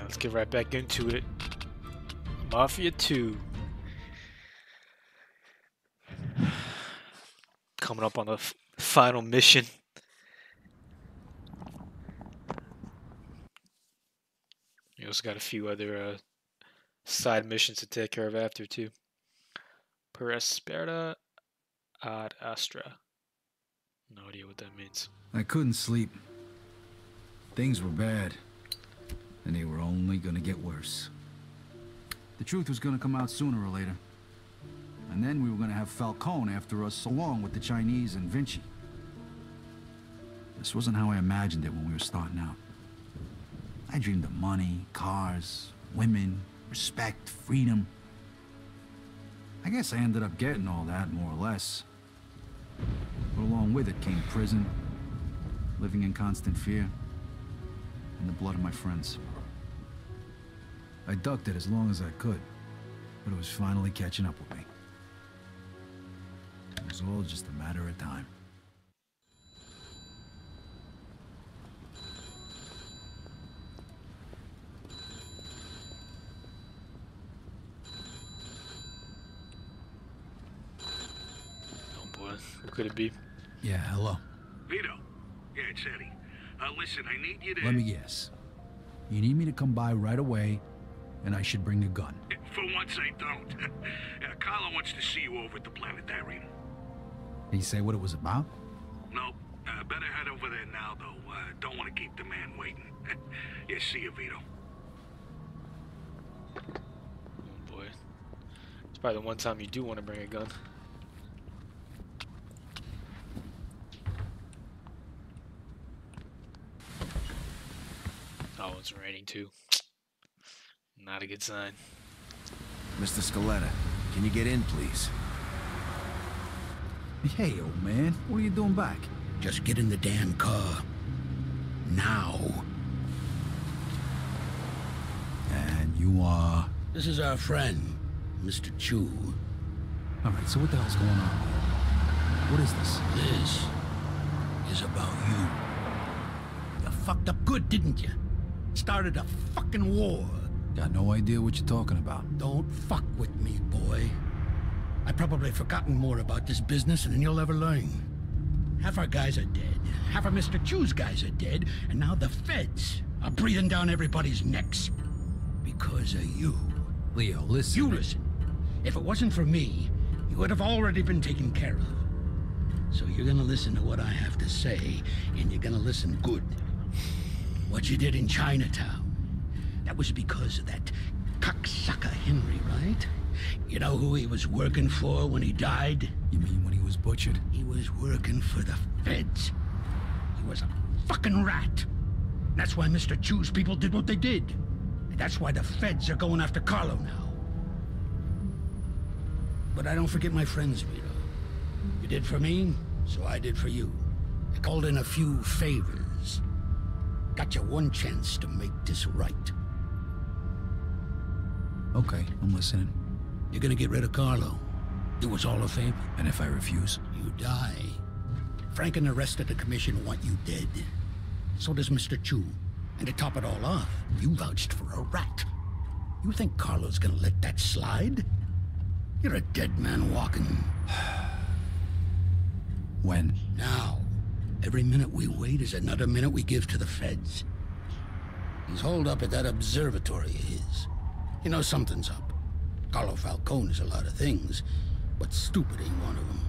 Let's get right back into it. Mafia 2. Coming up on the final mission. You also got a few other side missions to take care of after too. Per asperta ad astra. No idea what that means. I couldn't sleep. Things were bad, and they were only gonna get worse. The truth was gonna come out sooner or later. And then we were gonna have Falcone after us, along with the Chinese and Vinci. This wasn't how I imagined it when we were starting out. I dreamed of money, cars, women, respect, freedom. I guess I ended up getting all that, more or less. But along with it came prison, living in constant fear, and the blood of my friends. I ducked it as long as I could, but it was finally catching up with me. It was all just a matter of time. Oh boy, who could it be? Yeah, hello. Vito. Yeah, it's Eddie. Listen, I need you to... Let me guess. You need me to come by right away, and I should bring a gun. For once, I don't. Carlo wants to see you over at the planetarium. Did he say what it was about? Nope. Better head over there now, though. Don't want to keep the man waiting. Yeah, see you, Vito. Oh boy. It's probably the one time you do want to bring a gun. Oh, it's raining too. Not a good sign. Mr. Scaletta, can you get in, please? Hey, old man. What are you doing back? Just get in the damn car. Now. And you are... This is our friend, Mr. Chu. Alright, so what the hell's going on? What is this? This is about you. You fucked up good, didn't you? Started a fucking war. Got no idea what you're talking about. Don't fuck with me, boy. I've probably forgotten more about this business than you'll ever learn. Half our guys are dead. Half of Mr. Chu's guys are dead. And now the feds are breathing down everybody's necks. Because of you. Leo, listen. You listen. If it wasn't for me, you would have already been taken care of. So you're gonna listen to what I have to say, and you're gonna listen good. What you did in Chinatown, that was because of that cocksucker Henry, right? You know who he was working for when he died? You mean when he was butchered? He was working for the feds. He was a fucking rat. That's why Mr. Chu's people did what they did. And that's why the feds are going after Carlo now. But I don't forget my friends, Vito. You did for me, so I did for you. I called in a few favors. Got you one chance to make this right. Okay, I'm listening. You're gonna get rid of Carlo. Do us all a favor. And if I refuse? You die. Frank and the rest of the commission want you dead. So does Mr. Chu. And to top it all off, you vouched for a rat. You think Carlo's gonna let that slide? You're a dead man walking. When? Now. Every minute we wait is another minute we give to the feds. He's holed up at that observatory of his. You know something's up. Carlo Falcone is a lot of things, but stupid ain't one of them.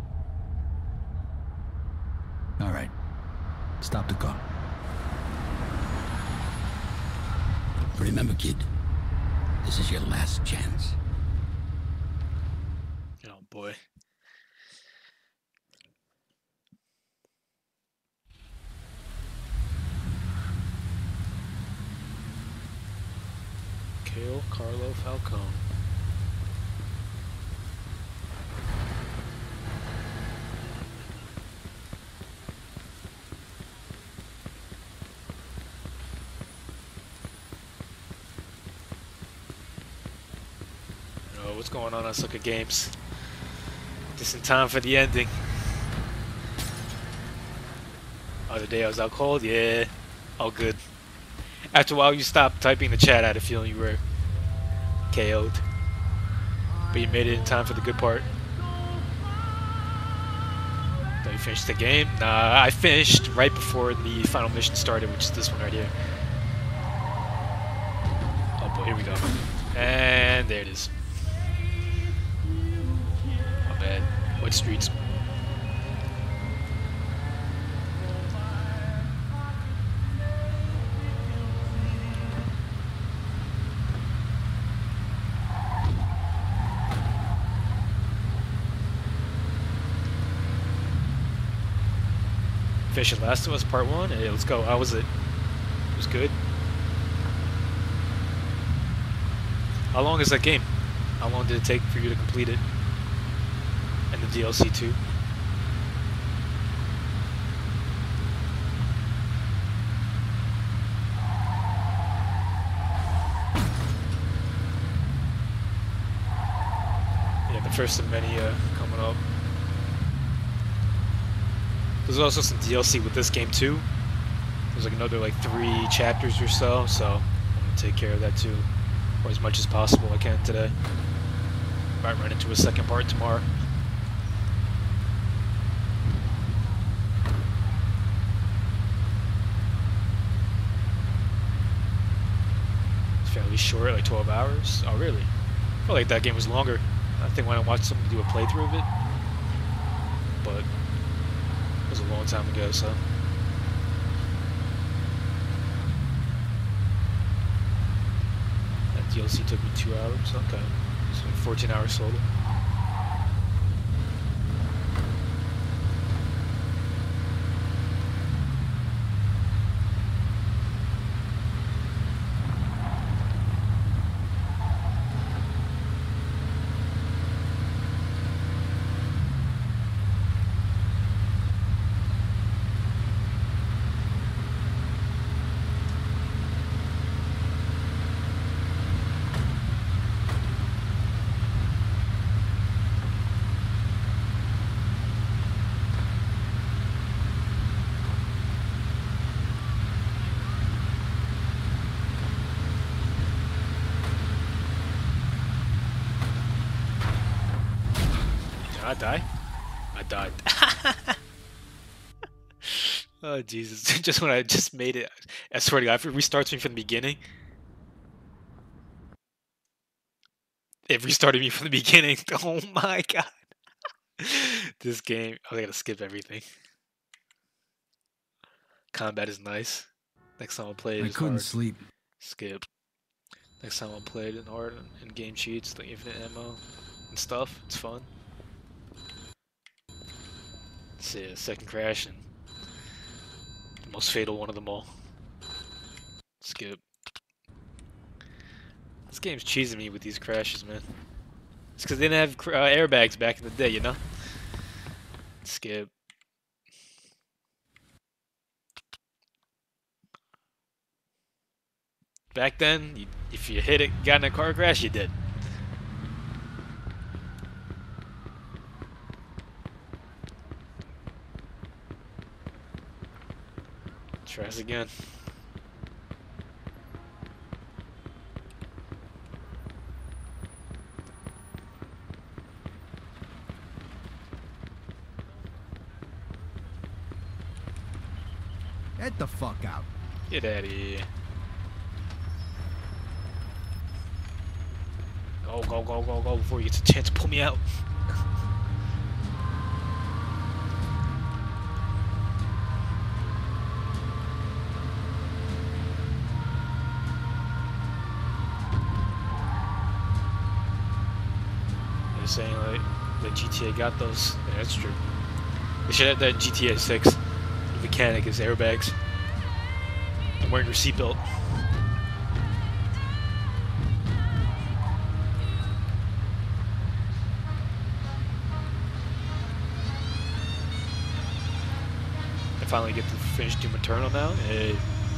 All right. Stop the car. Remember, kid, this is your last chance. Oh boy. Kill Carlo Falcone. Oh, what's going on Sucker Games? Just in time for the ending. Other day I was out cold, yeah, all good. After a while, you stop typing the chat. I had a feeling you were KO'd. But you made it in time for the good part. Thought you finished the game? Nah, I finished right before the final mission started, which is this one right here. Oh boy, here we go. And there it is. Not bad. What streets? Fish and Last of Us Part 1? Hey, let's go. How was it? It was good. How long is that game? How long did it take for you to complete it? And the DLC too? Yeah, the first of many coming up. There's also some DLC with this game too. There's like another like 3 chapters or so, I'm gonna take care of that too, or as much as possible I can today. Might run into a second part tomorrow. It's fairly short, like 12 hours. Oh really? I felt like that game was longer. I think when I watched someone do a playthrough of it, but it was a long time ago, so. That DLC took me 2 hours, okay. So 14 hours total. I die? I died. Oh Jesus! Just when I just made it, I swear to God, if it restarts me from the beginning, it restarted me from the beginning. Oh my God! This game, oh, I gotta skip everything. Combat is nice. Next time I'll play it. I couldn't hard. sleep. Skip. Next time I'll play it in hard and game cheats, the infinite ammo and stuff. It's fun. Let's see, second crash and the most fatal one of them all. Skip. This game's cheesing me with these crashes, man. It's because they didn't have airbags back in the day, you know? Skip. Back then, if you hit it, got in a car crash, you did. Try this again. Get the fuck out. Get out of here. Go, go, go, go, go before you get a chance to pull me out. They're saying like the GTA got those. Yeah, that's true. They should have that in GTA 6. The mechanic is airbags. And wearing your seatbelt. I finally get to finish Doom Eternal now. Hey.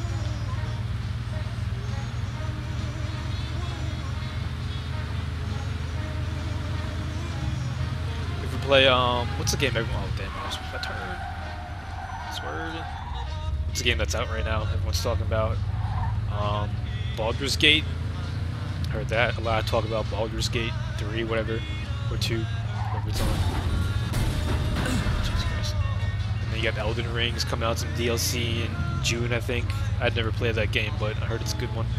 If we play, what's the game everyone, oh damn, I was my turn. Sword. What's the game that's out right now? Everyone's talking about. Um, Baldur's Gate. Heard that a lot of talk about Baldur's Gate 3, whatever, or 2, whatever it's on. Jesus Christ. And then you got Elden Rings coming out, some DLC in June, I think. I'd never played that game, but I heard it's a good one.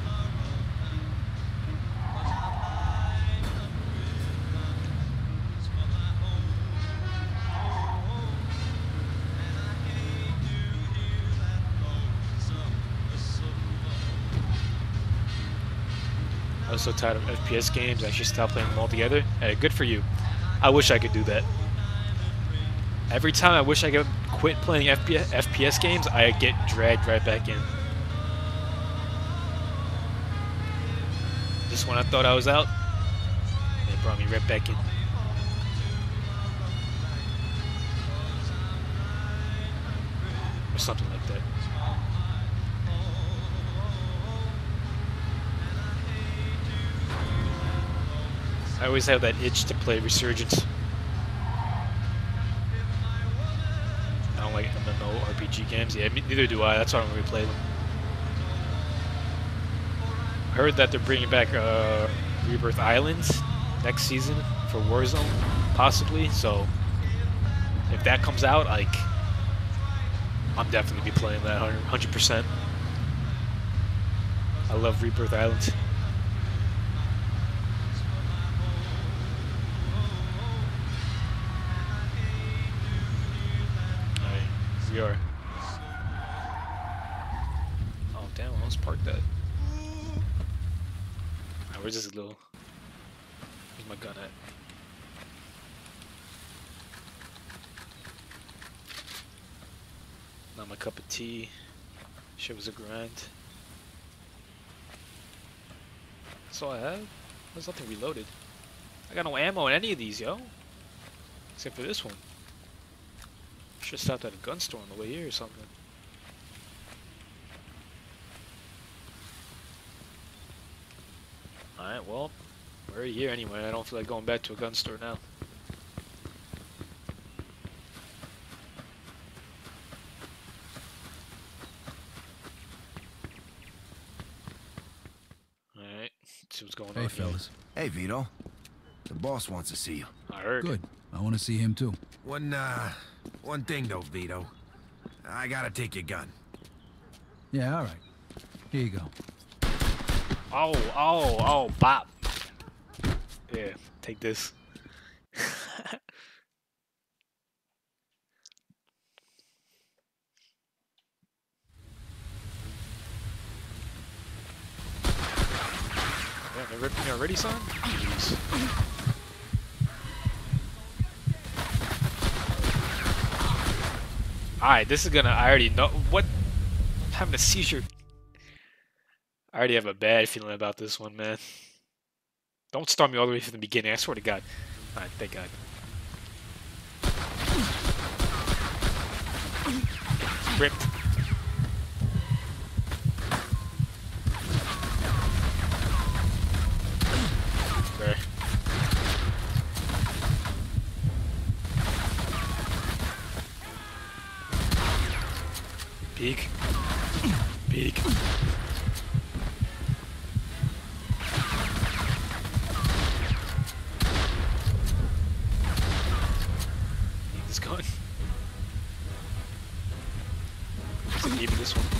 I was so tired of FPS games, I actually stopped playing them altogether. Hey, good for you. I wish I could do that. Every time I wish I could quit playing FPS games, I get dragged right back in. Just when I thought I was out, they brought me right back in. Or something like that. I always have that itch to play Resurgence. I don't like MMORPG games. Yeah, neither do I. That's why I don't really play them. I heard that they're bringing back Rebirth Islands next season for Warzone, possibly. So if that comes out, like, I'm definitely be playing that 100%. I love Rebirth Islands. We are. Oh damn! I almost parked that. Right, where's this little? Where's my gun at? Not my cup of tea. Shit was a grind. That's all I have. There's nothing reloaded. I got no ammo in any of these, yo. Except for this one. Should have stopped at a gun store on the way here or something. Alright, well, we're here anyway. I don't feel like going back to a gun store now. Alright, see what's going on. Hey, fellas. Hey, Vito. The boss wants to see you. I heard. Good. I want to see him too. One thing though, Vito. I gotta take your gun. Yeah, all right. Here you go. Oh, bop. Yeah, take this. Yeah, they ripped me already, son? Jeez. Alright, this is gonna, I already know, what, I'm having a seizure. I already have a bad feeling about this one, man. Don't start me all the way from the beginning, I swear to God. Alright, thank God. Ripped. There. Peek. Peek. Need this gun. Even this one.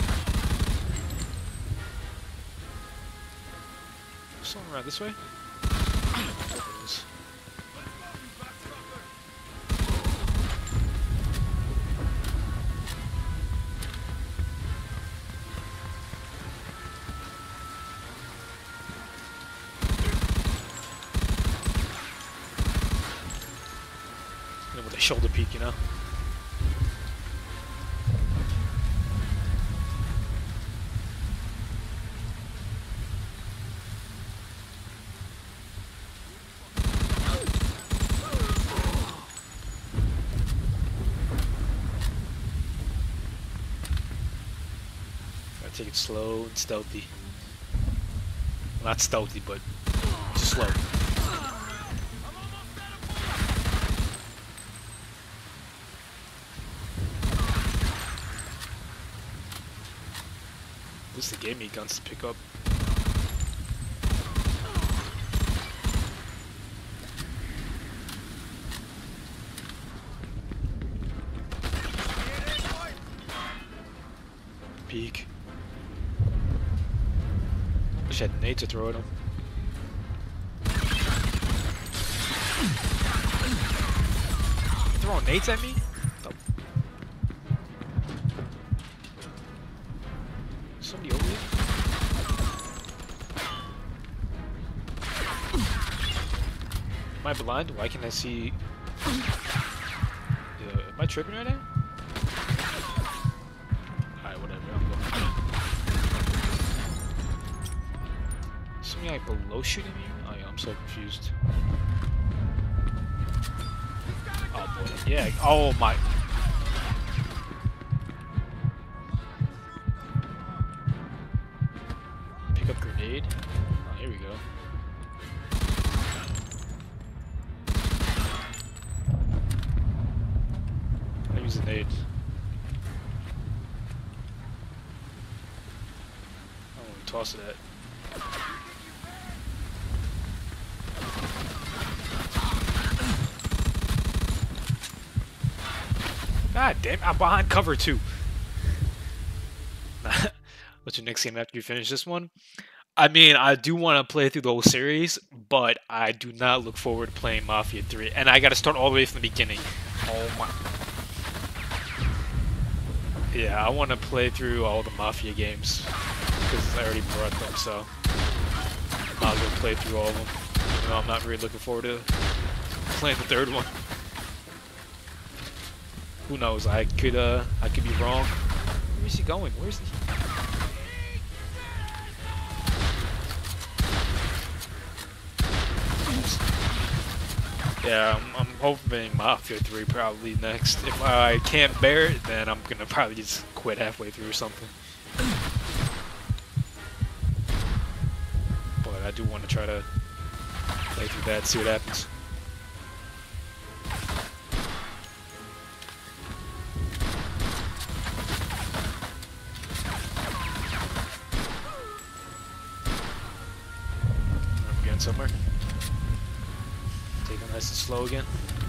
Someone around this way? There it is. With a shoulder peek, you know? Gotta take it slow and stealthy. Well, not stealthy, but just slow. This guess they gave me guns to pick up. Peek. Wish I had nades to throw at him. You throwing nades at me? Somebody over here? Am I blind? Why can't I see? Am I tripping right now? Alright, whatever. I'm going. Something like below shooting me? Oh yeah, I'm so confused. Oh boy. Yeah. Oh my. Pick up grenade. Oh, here we go. I use a nade. I want to toss it at. God damn, I'm behind cover too. What's your next game after you finish this one? I mean, I do want to play through the whole series, but I do not look forward to playing Mafia 3. And I got to start all the way from the beginning. Oh my. Yeah, I want to play through all the Mafia games because I already brought them, so might as well play through all of them. Even though I'm not really looking forward to playing the third one. Who knows? I could be wrong. Where is he going? Where is he? Yeah, I'm hoping Mafia 3 probably next. If I can't bear it, then I'm gonna probably just quit halfway through or something. But I do want to try to play through that, see what happens. I'm getting somewhere. Take it nice and slow again.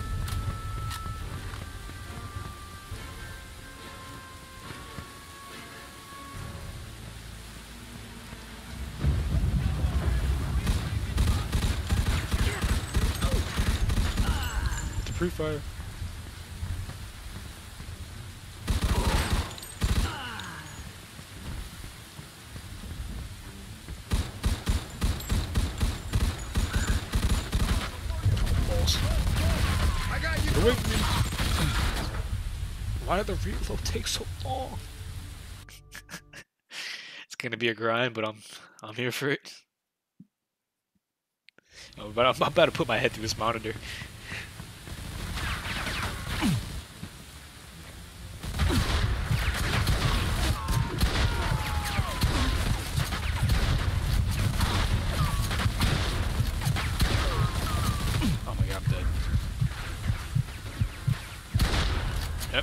Get the pre-fire. Why did the reload take so long? It's gonna be a grind, but I'm here for it. Oh, but I'm about to put my head through this monitor. Oh my god, I'm dead. Yep.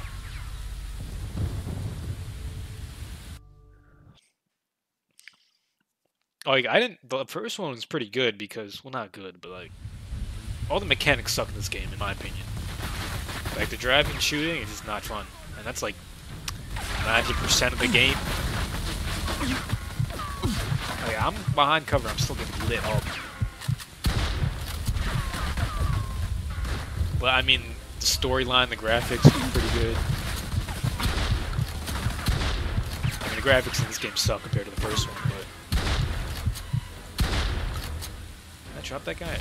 Like, the first one was pretty good because, well, not good, but like, all the mechanics suck in this game, in my opinion. Like, the driving and shooting is just not fun. And that's like 90% of the game. Like, I'm behind cover, I'm still getting lit up. But I mean, the storyline, the graphics are pretty good. I mean, the graphics in this game suck compared to the first one, but... Did I drop that guy?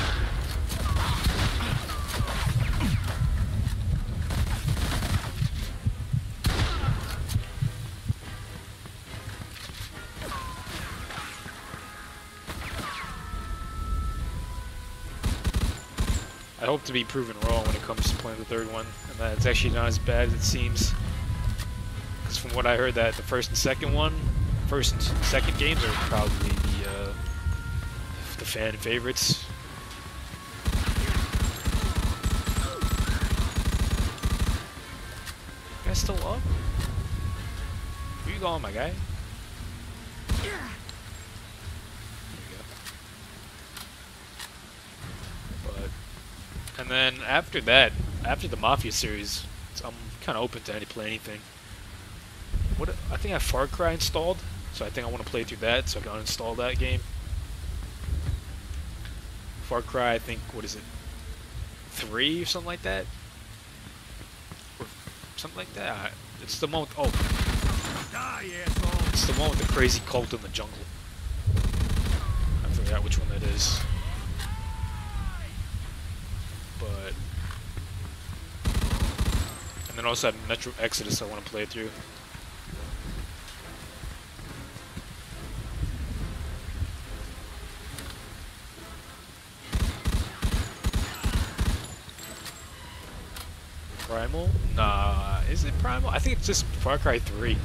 I hope to be proven wrong when it comes to playing the third one, and that it's actually not as bad as it seems. Because from what I heard, that the first and second games are probably the fan favorites. You guys still up? Where you going, my guy? But, and then after that, after the Mafia series, I'm kind of open to play anything. What I think I have Far Cry installed, so I think I want to play through that, so I can uninstall that game. Far Cry, I think, what is it, 3 or something like that? Or something like that. It's the one with, oh, it's the one with the crazy cult in the jungle. I forgot which one that is. But, and then also have Metro Exodus I want to play through. Primal? Nah, is it Primal? I think it's just Far Cry 3.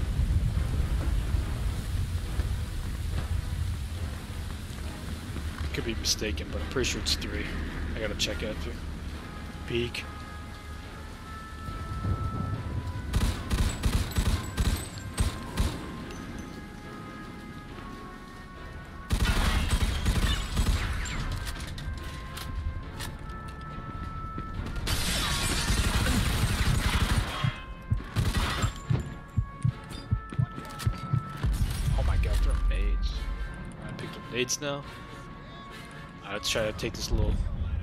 Could be mistaken, but I'm pretty sure it's 3. I gotta check after. Peek. Now. Let's try to take this little.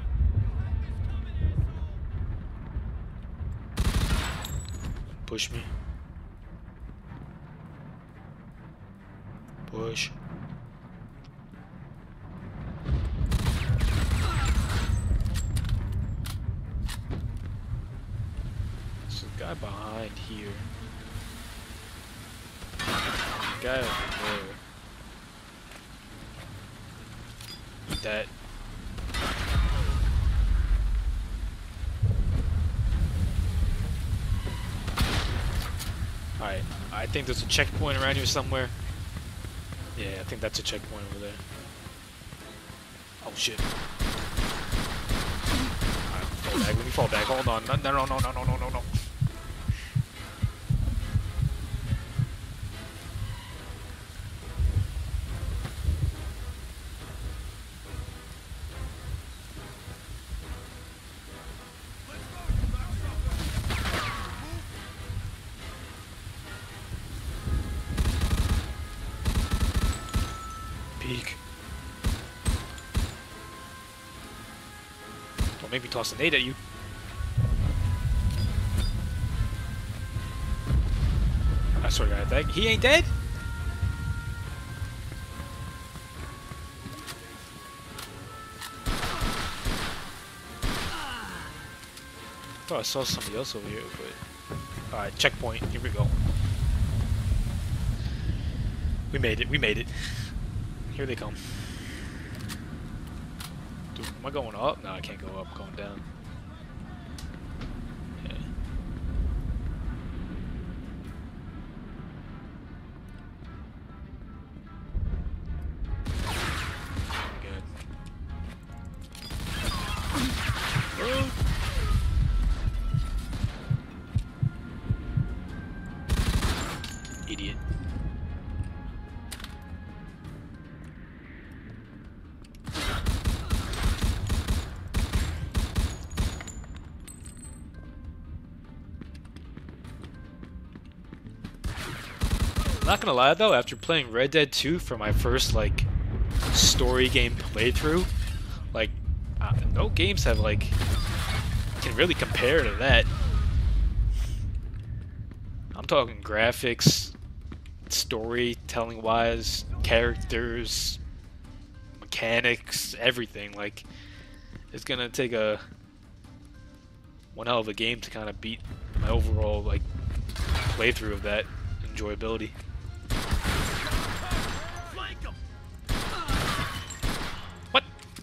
Push me. Push. There's a guy behind here. A guy over there. That. Alright, I think there's a checkpoint around here somewhere. Yeah, I think that's a checkpoint over there. Oh shit. Alright, fall back, let me fall back, hold on. No. Don't make me toss a nade at you. I swear to God, he ain't dead? I thought I saw somebody else over here, but... Alright, checkpoint, here we go. We made it. Here they come. Dude, am I going up? No, I can't go up, I'm going down. Yeah. Good. Oh. Idiot. Not gonna lie though, after playing Red Dead 2 for my first like story game playthrough, like no games have like can really compare to that. I'm talking graphics, storytelling wise, characters, mechanics, everything. Like it's gonna take one hell of a game to kind of beat my overall like playthrough of that enjoyability. What?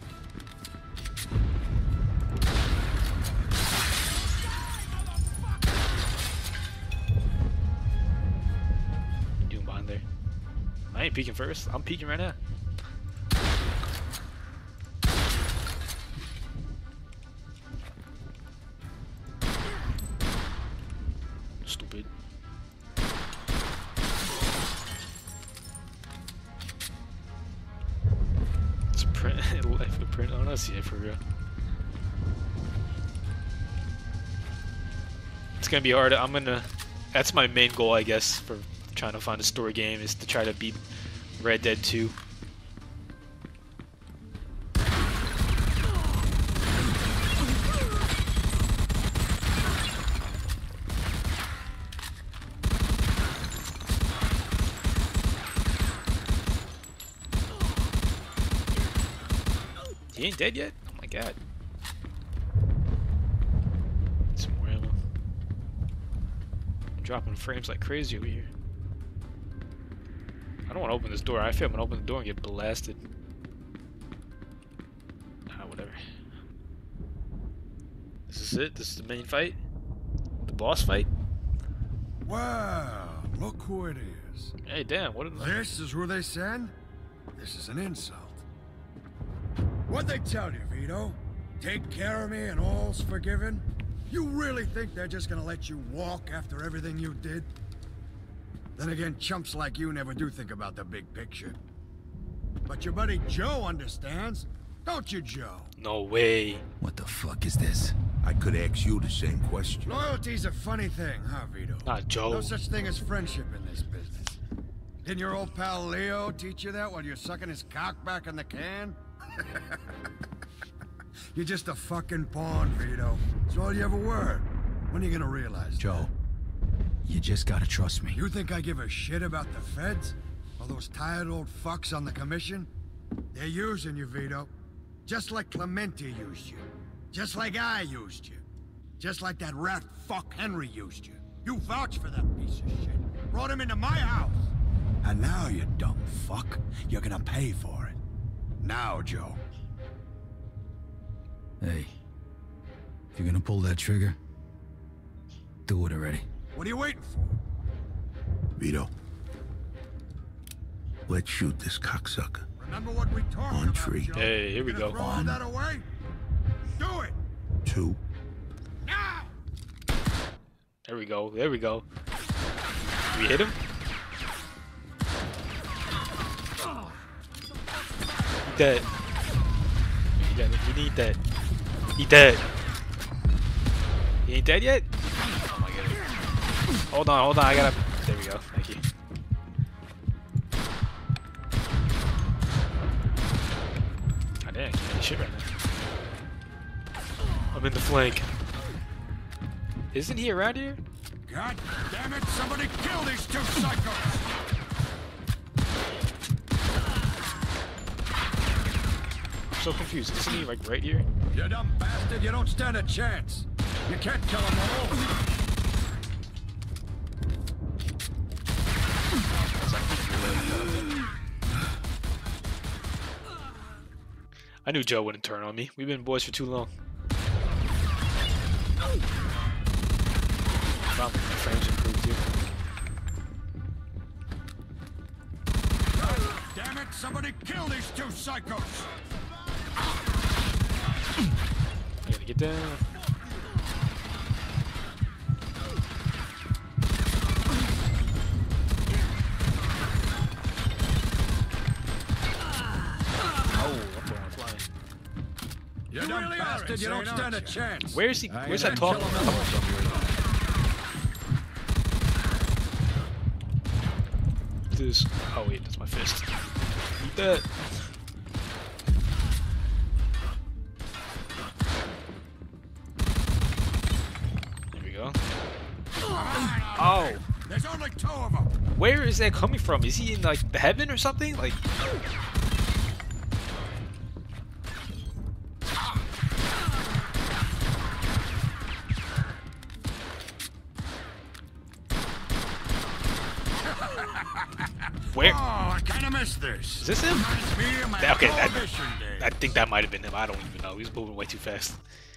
You doing behind there? I ain't peeking first. I'm peeking right now. Stupid. want to see it for real. It's gonna be hard. That's my main goal, I guess, for trying to find a story game, is to try to beat Red Dead 2. He ain't dead yet? Oh my god. Some more ammo. I'm dropping frames like crazy over here. I don't want to open this door. I feel I'm gonna open the door and get blasted. Ah, whatever. This is it? This is the main fight? The boss fight? Wow, look who it is. Hey, damn, what did This is who they send? This is an insult. What'd they tell you, Vito? Take care of me and all's forgiven? You really think they're just gonna let you walk after everything you did? Then again, chumps like you never do think about the big picture. But your buddy Joe understands, don't you, Joe? No way. What the fuck is this? I could ask you the same question. Loyalty's a funny thing, huh, Vito? Not Joe. No such thing as friendship in this business. Didn't your old pal Leo teach you that while you're sucking his cock back in the can? You're just a fucking pawn, Vito. That's all you ever were. When are you gonna realize Joe, that? you just gotta trust me. You think I give a shit about the feds? All those tired old fucks on the commission? They're using you, Vito. Just like Clemente used you. Just like I used you. Just like that rat fuck Henry used you. You vouched for that piece of shit. Brought him into my house. And now, you dumb fuck, you're gonna pay for it. Now, Joe. Hey, if you're gonna pull that trigger, do it already. What are you waiting for? Vito, let's shoot this cocksucker. Remember what we talked On about, tree. Joe? Hey, here we Gonna go. throw all that away? Do it! 2. Now! There we go. There we go. We hit him? He dead. We need that. He dead. He ain't dead yet? Oh my god. Hold on, I gotta... There we go. Thank you. God damn, I can't do shit right now. I'm in the flank. Isn't he around here? God damn it, somebody kill these two psychos! I'm so confused. Isn't he like right here? You dumb bastard, you don't stand a chance. You can't kill them all. I knew Joe wouldn't turn on me. We've been boys for too long. Probably my frames improved too. God damn it, somebody kill these two psychos! I gotta get down. You dumb bastard, you don't stand a chance. Where's he? Where's that talking coming from? This. Oh wait, that's my fist. Eat that. There we go. Oh. There's only 2 of them. Where is that coming from? Is he in like heaven or something? Like. Where? Oh, I kind of missed this. Is this him? Reminds me of my Okay, prohibition days. I think that might have been him. I don't even know. He was moving way too fast.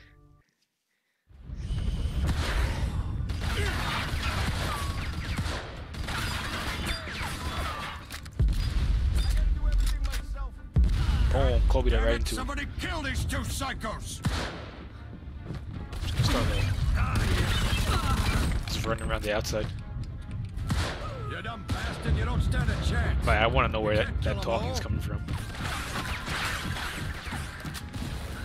Boom, Kobe that right into him. Somebody kill these two psychos. Just start there. Just running around the outside. You dumb bastard, you don't stand a chance. But I want to know where that talking is coming from.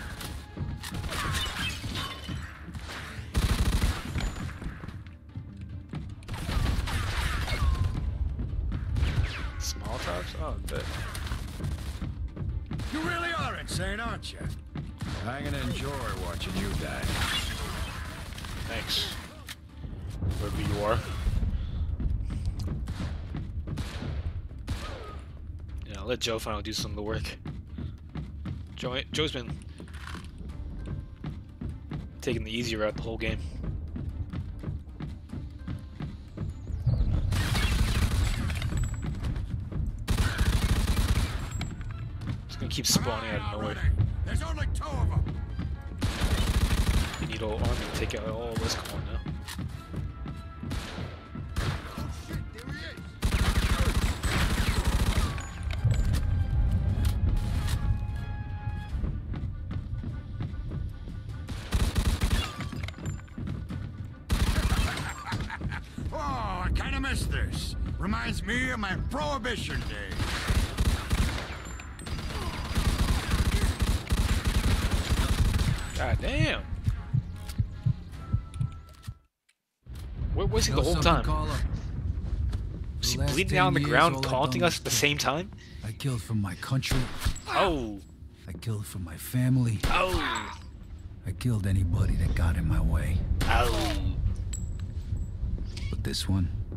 Oh, but You really are insane, aren't you? I'm gonna enjoy watching you die. thanks. Wherever you are. Yeah, I'll let Joe finally do some of the work. Joe's been taking the easy route the whole game. Just gonna keep spawning out of nowhere. There's only 2 of them. You need all army to take out all of us. Come on now. Oh shit, there he is. Oh, I kind of miss this. Reminds me of my Prohibition days. God damn. Where was he the Know whole something, time? Carlo? Was he The last bleeding 10 down on the years, ground, all I've taunting done us was at the kill. same time? I killed for my country. Oh. I killed for my family. Oh. I killed anybody that got in my way. Oh. But this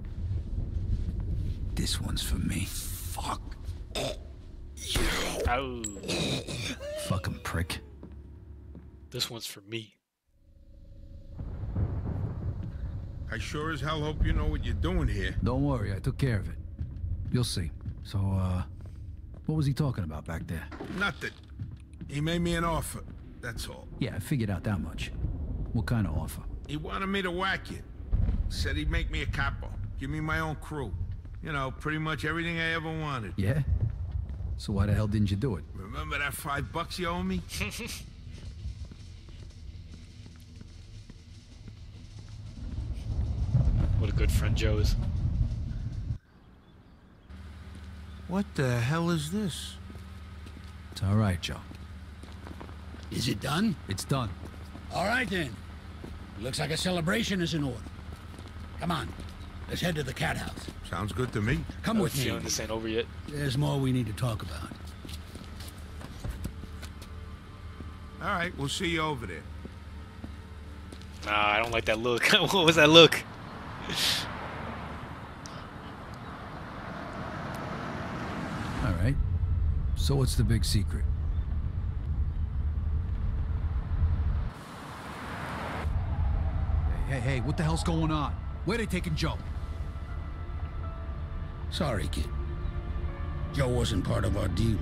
one's for me. Fuck. Oh. Fucking prick. This one's for me. I sure as hell hope you know what you're doing here. Don't worry, I took care of it. You'll see. So, what was he talking about back there? Nothing. He made me an offer, that's all. Yeah, I figured out that much. What kind of offer? He wanted me to whack you. Said he'd make me a capo, give me my own crew. You know, pretty much everything I ever wanted. Yeah? So why the hell didn't you do it? Remember that $5 you owe me? What a good friend Joe is. What the hell is this? It's all right, Joe. Is it done? It's done. All right, then. Looks like a celebration is in order. Come on. Let's head to the cat house. Sounds good to me. Come I with have a me. feeling this ain't over yet. There's more we need to talk about. All right, we'll see you over there. Nah, I don't like that look. What was that look? All right. So what's the big secret? Hey, what the hell's going on? Where they taking Joe? Sorry, kid. Joe wasn't part of our deal.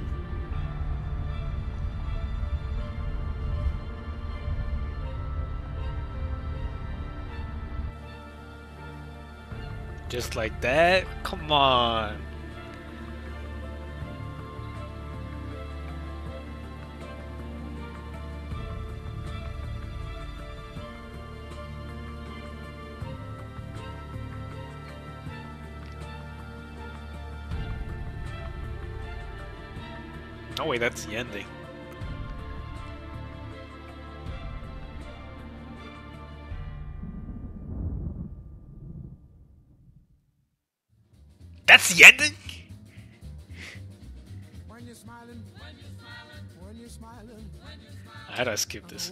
Just like that? Come on. No way, that's the ending. That's the ending? When you're smiling, when you're smiling. How'd I skip this?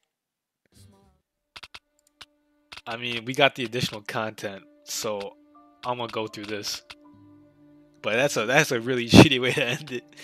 I mean, we got the additional content, so I'm gonna go through this. But that's a really shitty way to end it.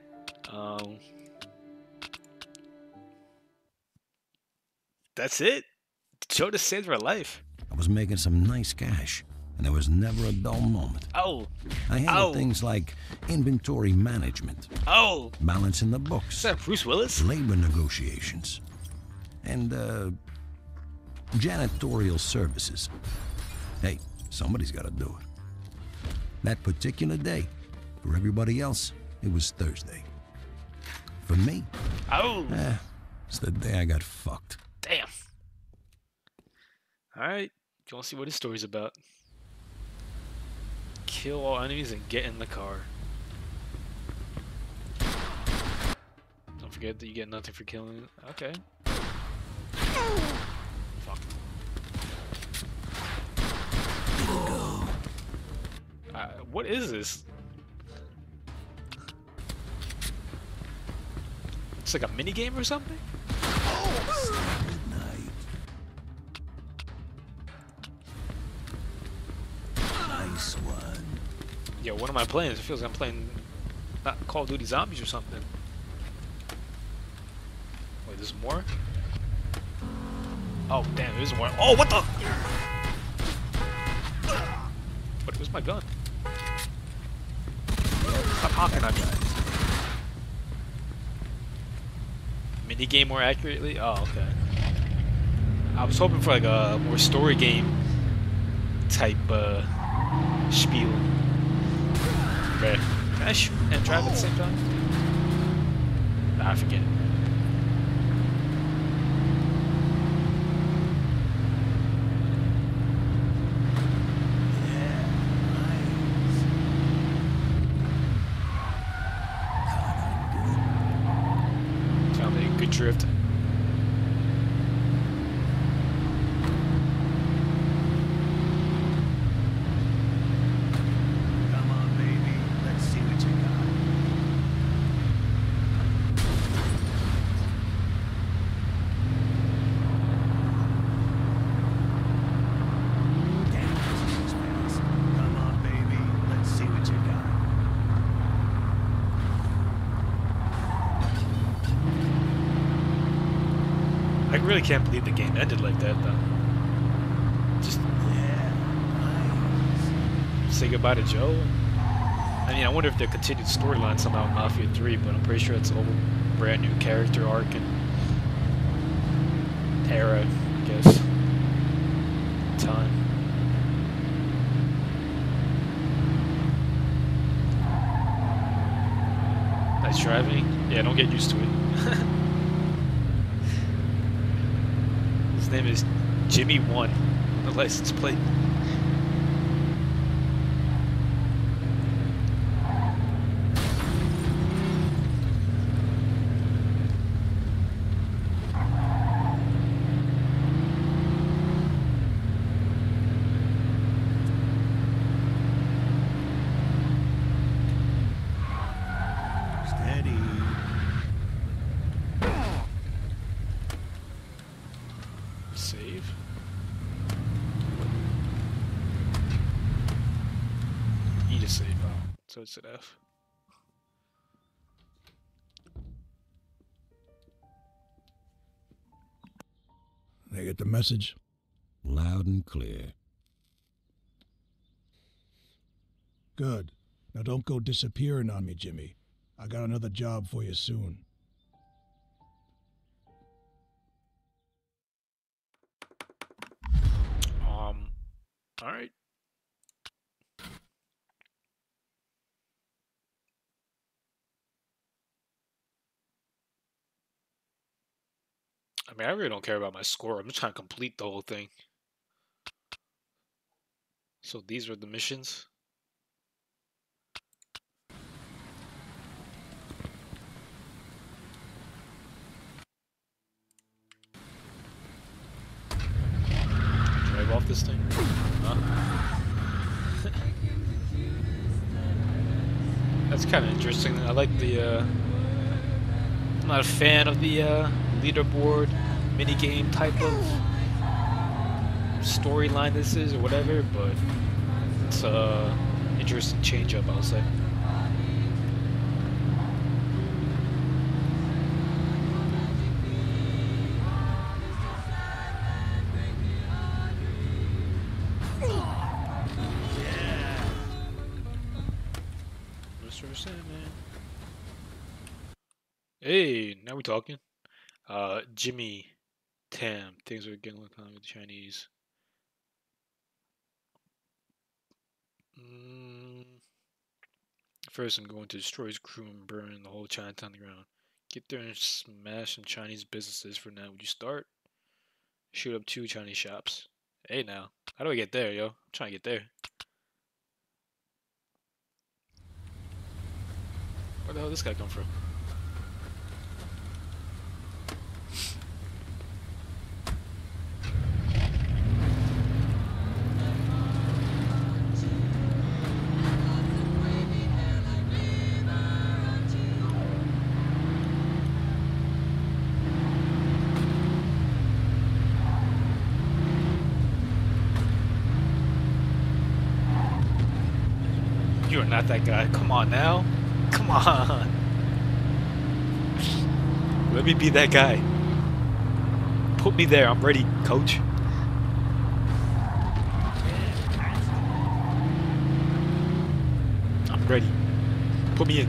That's it. Joe just saved her life. I was making some nice cash, and there was never a dull moment. Oh, I handled Oh. things like inventory management, oh, balancing the is books, that Bruce Willis? labor negotiations, and janitorial services. Hey, somebody's got to do it. That particular day, for everybody else, it was Thursday. For me, Oh, it's the day I got fucked. damn. Alright, you want to see what his story's about? Kill all enemies and get in the car. Don't forget that you get nothing for killing. Okay. Fuck. What is this? It's like a mini game or something. Good night. Nice one. Yo, what am I playing? It feels like I'm playing not Call of Duty Zombies or something. Wait, there's more? Oh, damn, there's more. Oh, what the? What was my gun? Stop honking at me. Mini game more accurately? Oh, okay. I was hoping for like a more story game type spiel. Right. Can I shoot and drive at the same time? Nah, I forget it. Found a good drift. I really can't believe the game ended like that, though. Just say goodbye to Joe. I mean, I wonder if they continued the storyline somehow in Mafia 3, but I'm pretty sure it's a whole brand new character arc and era, I guess. Time. Nice driving. Yeah, don't get used to it. His name is Jimmy 1 on the license plate. Save. E to save. Oh, so it's an F. They get the message? Loud and clear. Good. Now don't go disappearing on me, Jimmy. I got another job for you soon. All right. I mean, I really don't care about my score. I'm just trying to complete the whole thing. So these are the missions. Drive off this thing. That's kind of interesting. I like the. I'm not a fan of the leaderboard minigame type of storyline this is, or whatever, but it's a interesting change up, I'll say. Hey, now we're talking. Jimmy, Tam, things are getting like with the Chinese. First, I'm going to destroy his crew and burn the whole Chinatown to the ground. Get there and smash some Chinese businesses for now. Would you start? Shoot up 2 Chinese shops. Hey, now. How do I get there, yo? I'm trying to get there. Where the hell did this guy come from? not that guy. Come on now. Come on. Let me be that guy. Put me there. I'm ready, coach. I'm ready. Put me in.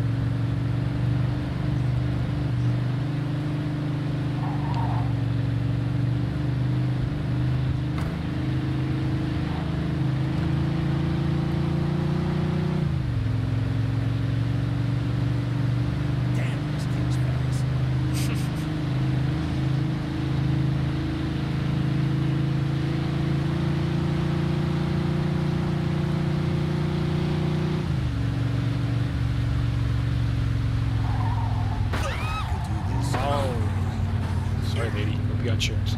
Insurance.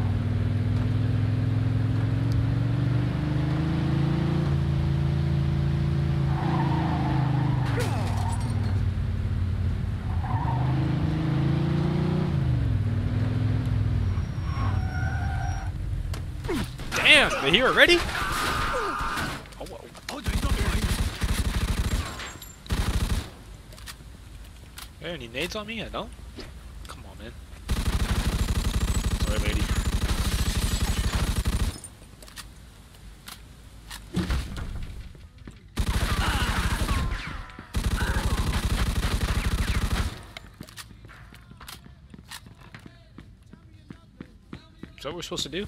Damn, they're here already? Oh, whoa. Are there any nades on me? I don't. Come on, man. Sorry, lady. Is that what we're supposed to do?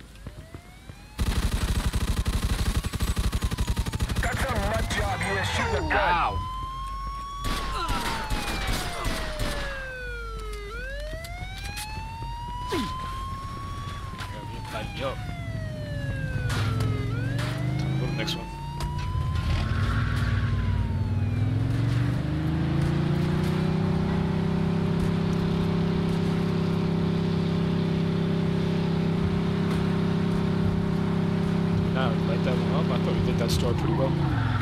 Got some nut job here shooting a gun. Wow. Light me up. Time to go to the next one. Now, light that one up. I thought we did that story pretty well.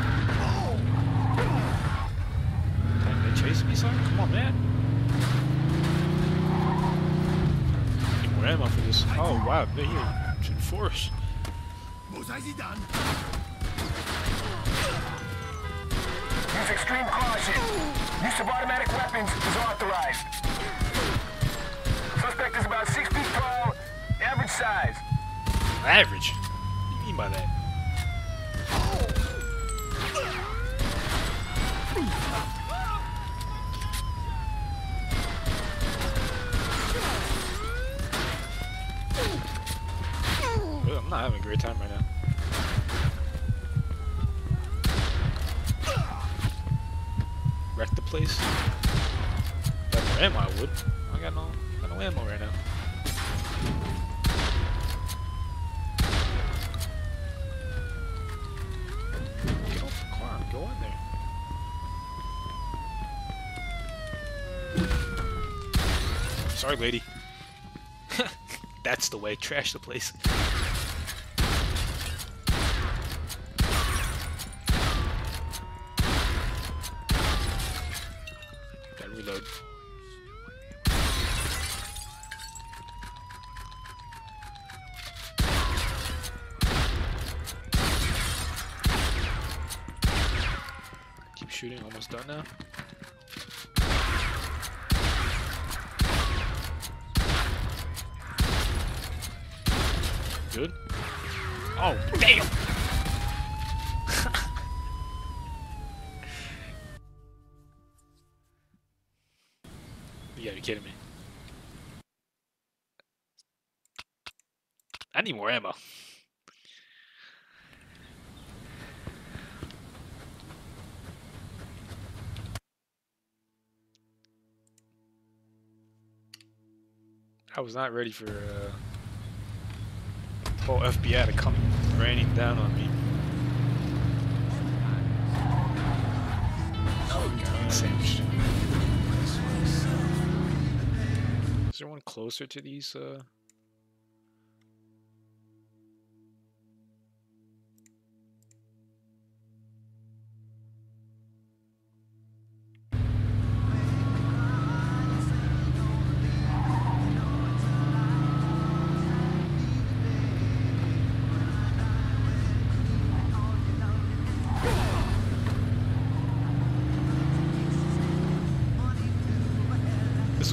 Can they chase me, son? Come on, man. More ammo for this. Oh wow, they're here to enforce. Use extreme caution. Use of automatic weapons is authorized. Suspect is about 6 feet tall, average size. Average? What do you mean by that? I'm not having a great time right now. Wreck the place. If I had more ammo, I would. I got no ammo right now. Get off the car. Go in there. Sorry, lady. That's the way. Trash the place. Gotta reload. Keep shooting. Almost done now. Good. Oh, damn! You gotta be kidding me. I need more ammo. I was not ready for whole FBI to come raining down on me. Oh, God, sandwiched. Is there one closer to these?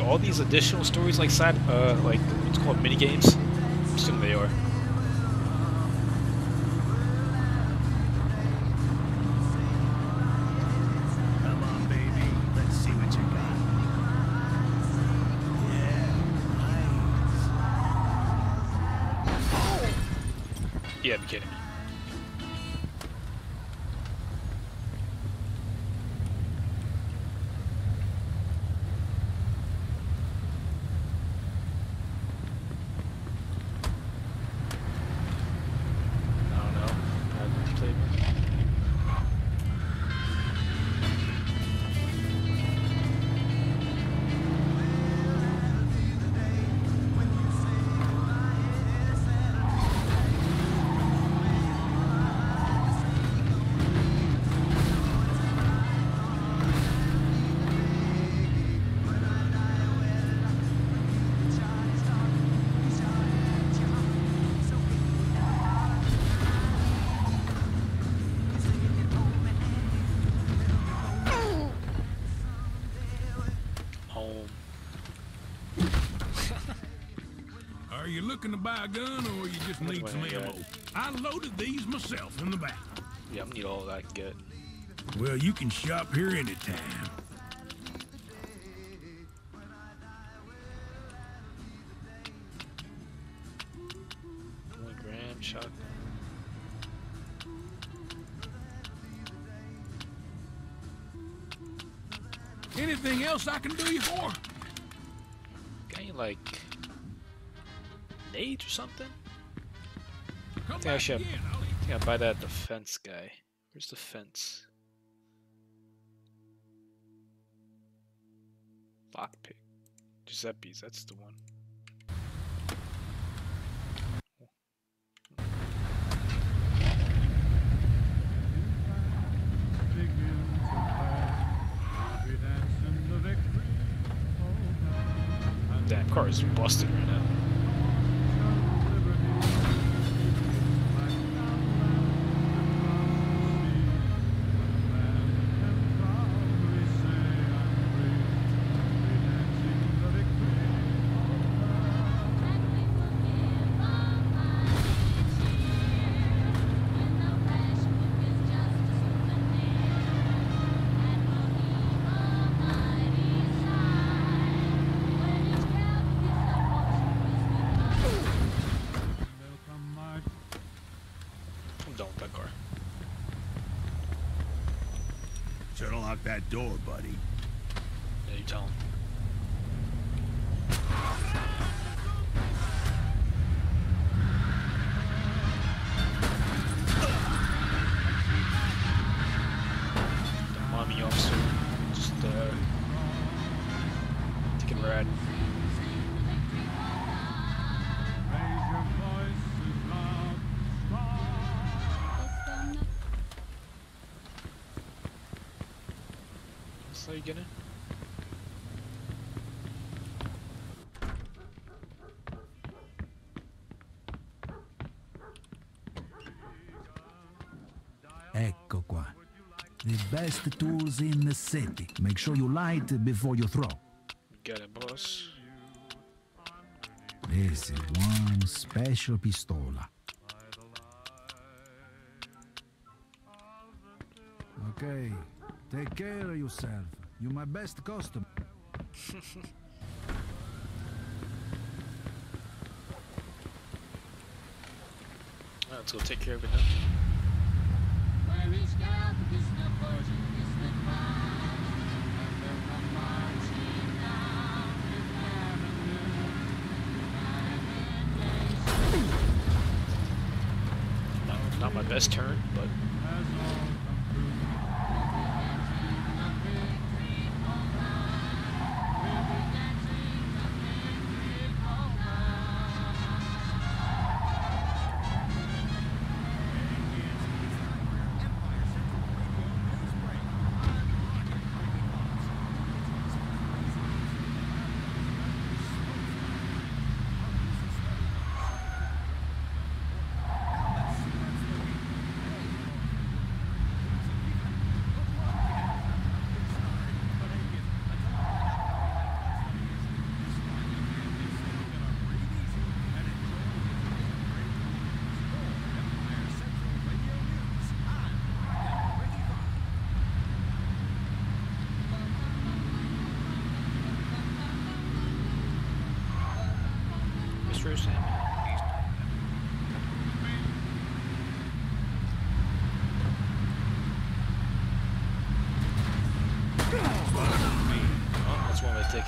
So all these additional stories, like side, like what's called mini games. I assume they are. Come on, baby. Let's see what you got. Yeah, nice. Yeah, be kidding me. Are you looking to buy a gun, or you just need some ammo? I loaded these myself in the back. Yeah, I'm gonna need all that I can get. Well, you can shop here anytime. 1 gram shotgun. Anything else I can do you for? Got any like nades or something? Come I think I back should. again. I think I buy that at the fence guy. Where's the fence? Lockpick. Giuseppe's. That's the one. Damn, car is busted right now. Should unlock that door, buddy. Yeah, you tell him. The mommy officer just taking a ride. How you gonna? Ecco qua. The best tools in the city. Make sure you light before you throw. Got it, boss. This is one special pistola. Okay, take care of yourself. You're my best customer. Let's go take care of it now. Not my best turn, but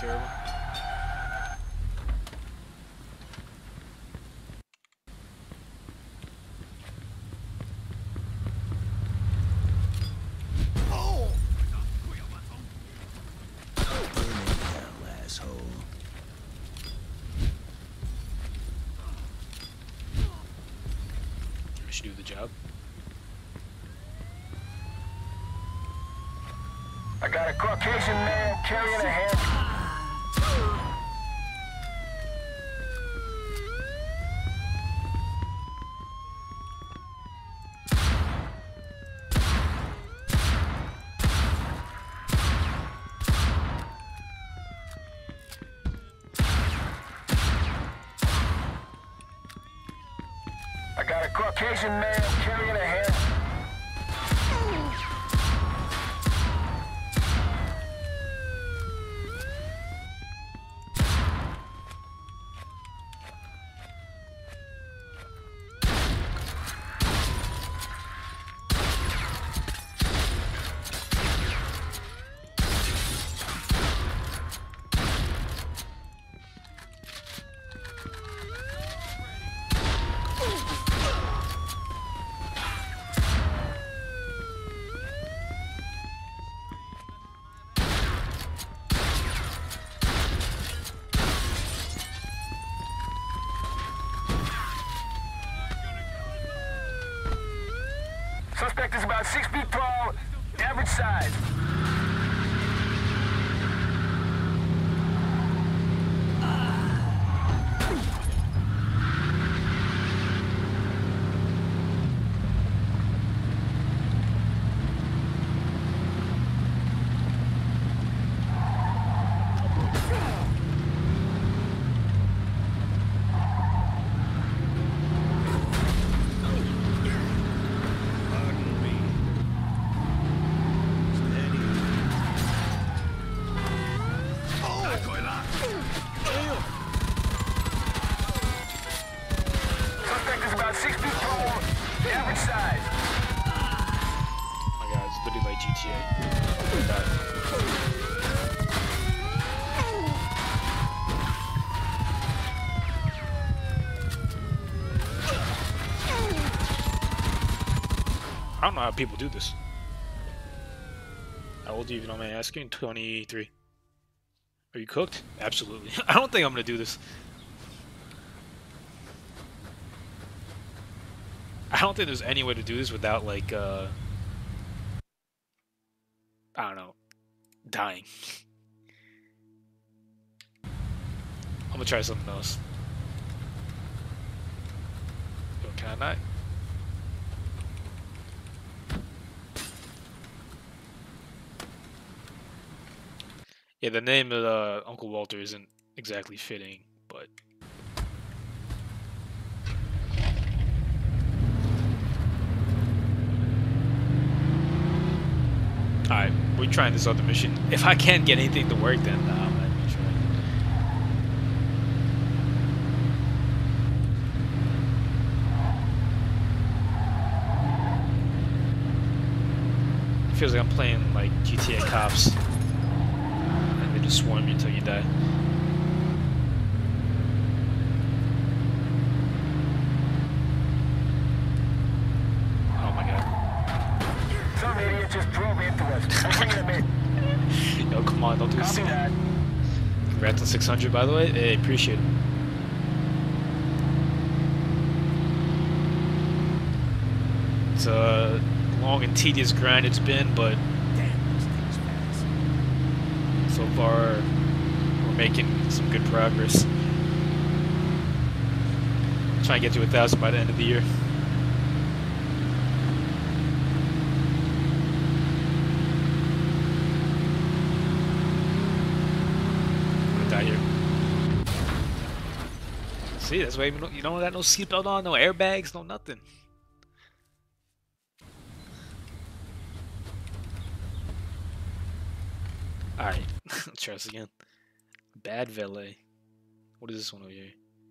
care of him. Do the job. I got a Caucasian man carrying a hand. I got a Caucasian man carrying a hand. Suspect is about 6 feet tall, average size. I don't know how people do this. How old are you, if you don't mind asking? 23. Are you cooked? Absolutely. I don't think I'm gonna do this. I don't think there's any way to do this without, like, I don't know, dying. I'm gonna try something else. Yo, can I not? Yeah, the name of Uncle Walter isn't exactly fitting, but... Alright, we're trying this other mission. If I can't get anything to work, then I'm not gonna try. It feels like I'm playing, like, GTA Cops. And they just swarm you until you die. Some idiot just drove into us. We're bringing him in. Yo, come on, don't do this. Copy that. Congrats on 600, by the way. Hey, appreciate it. It's a long and tedious grind it's been, but so far we're making some good progress. Trying to get to 1,000 by the end of the year. See, that's why you don't got no seatbelt on, no airbags, no nothing. Alright, let's try this again. Bad valet. What is this one over here?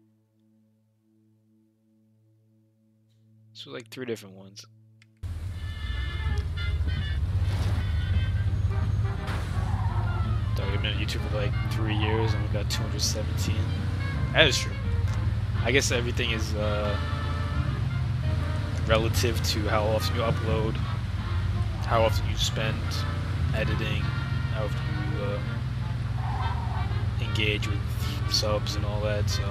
So like 3 different ones. Don't get been on YouTube for like 3 years and we got 217. That is true. I guess everything is relative to how often you upload, how often you spend editing, how often you engage with subs and all that. So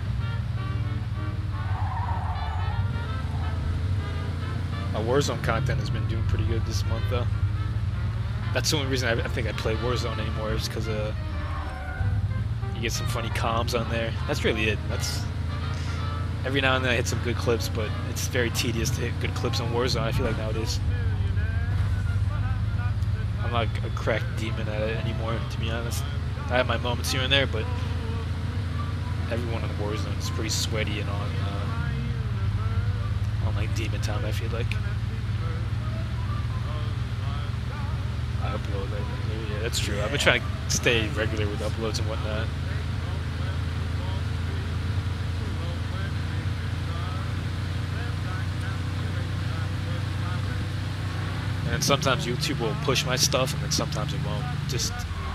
my Warzone content has been doing pretty good this month, though. That's the only reason I think I play Warzone anymore, is because you get some funny comms on there. That's really it. That's every now and then I hit some good clips, but it's very tedious to hit good clips on Warzone, I feel like, nowadays. I'm not a cracked demon at it anymore, to be honest. I have my moments here and there, but everyone on Warzone is pretty sweaty and on like demon time, I feel like. I upload regularly. Yeah, that's true. I've been trying to stay regular with uploads and whatnot. And then sometimes YouTube will push my stuff, and then sometimes it won't. Just,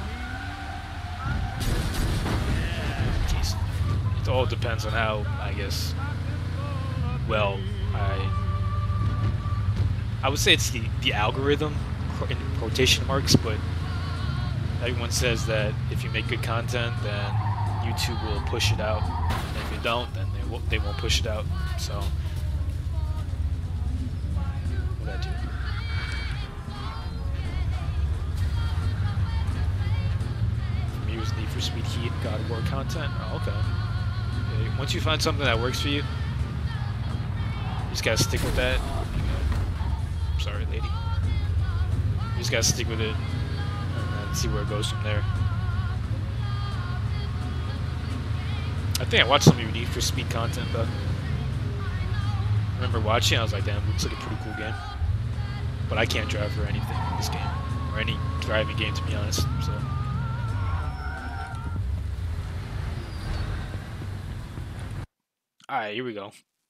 it all depends on how, I guess, well, I would say it's the algorithm, in quotation marks, but everyone says that if you make good content, then YouTube will push it out, and if you don't, then they won't push it out. So what did I do? For me, it was Need for Speed Heat, God of War content. Oh, okay. Once you find something that works for you, you just gotta stick with that. Sorry, lady. You just gotta stick with it and see where it goes from there. I think I watched some of your Need for Speed content, though. I remember watching, I was like, damn, it looks like a pretty cool game. But I can't drive for anything in this game, or any driving game, to be honest. So. Alright, here we go.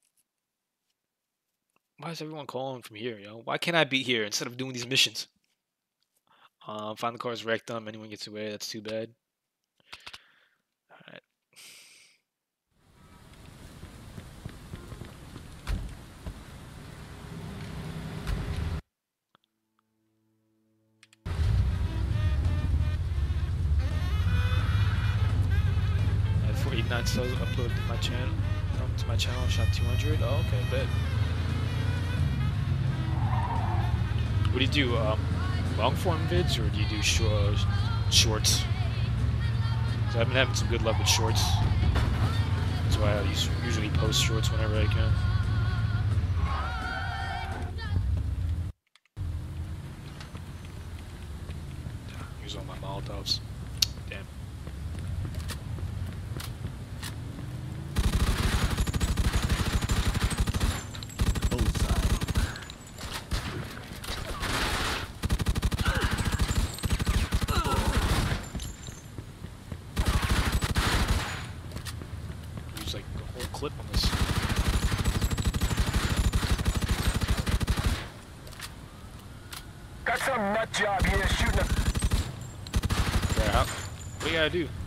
Why is everyone calling from here, yo? Why can't I be here instead of doing these missions? Find the car's wrecked them. Anyone gets away, that's too bad. Alright. I had 489 subs uploaded to my channel. To my channel, shot 200. Oh, okay, bet. What do you do? Long form vids, or do you do shorts? Because I've been having some good luck with shorts. That's why I usually post shorts whenever I can. Use all my Molotovs. Damn. Clip on this. Got some nut job here shooting a... Yeah, what do you gotta do?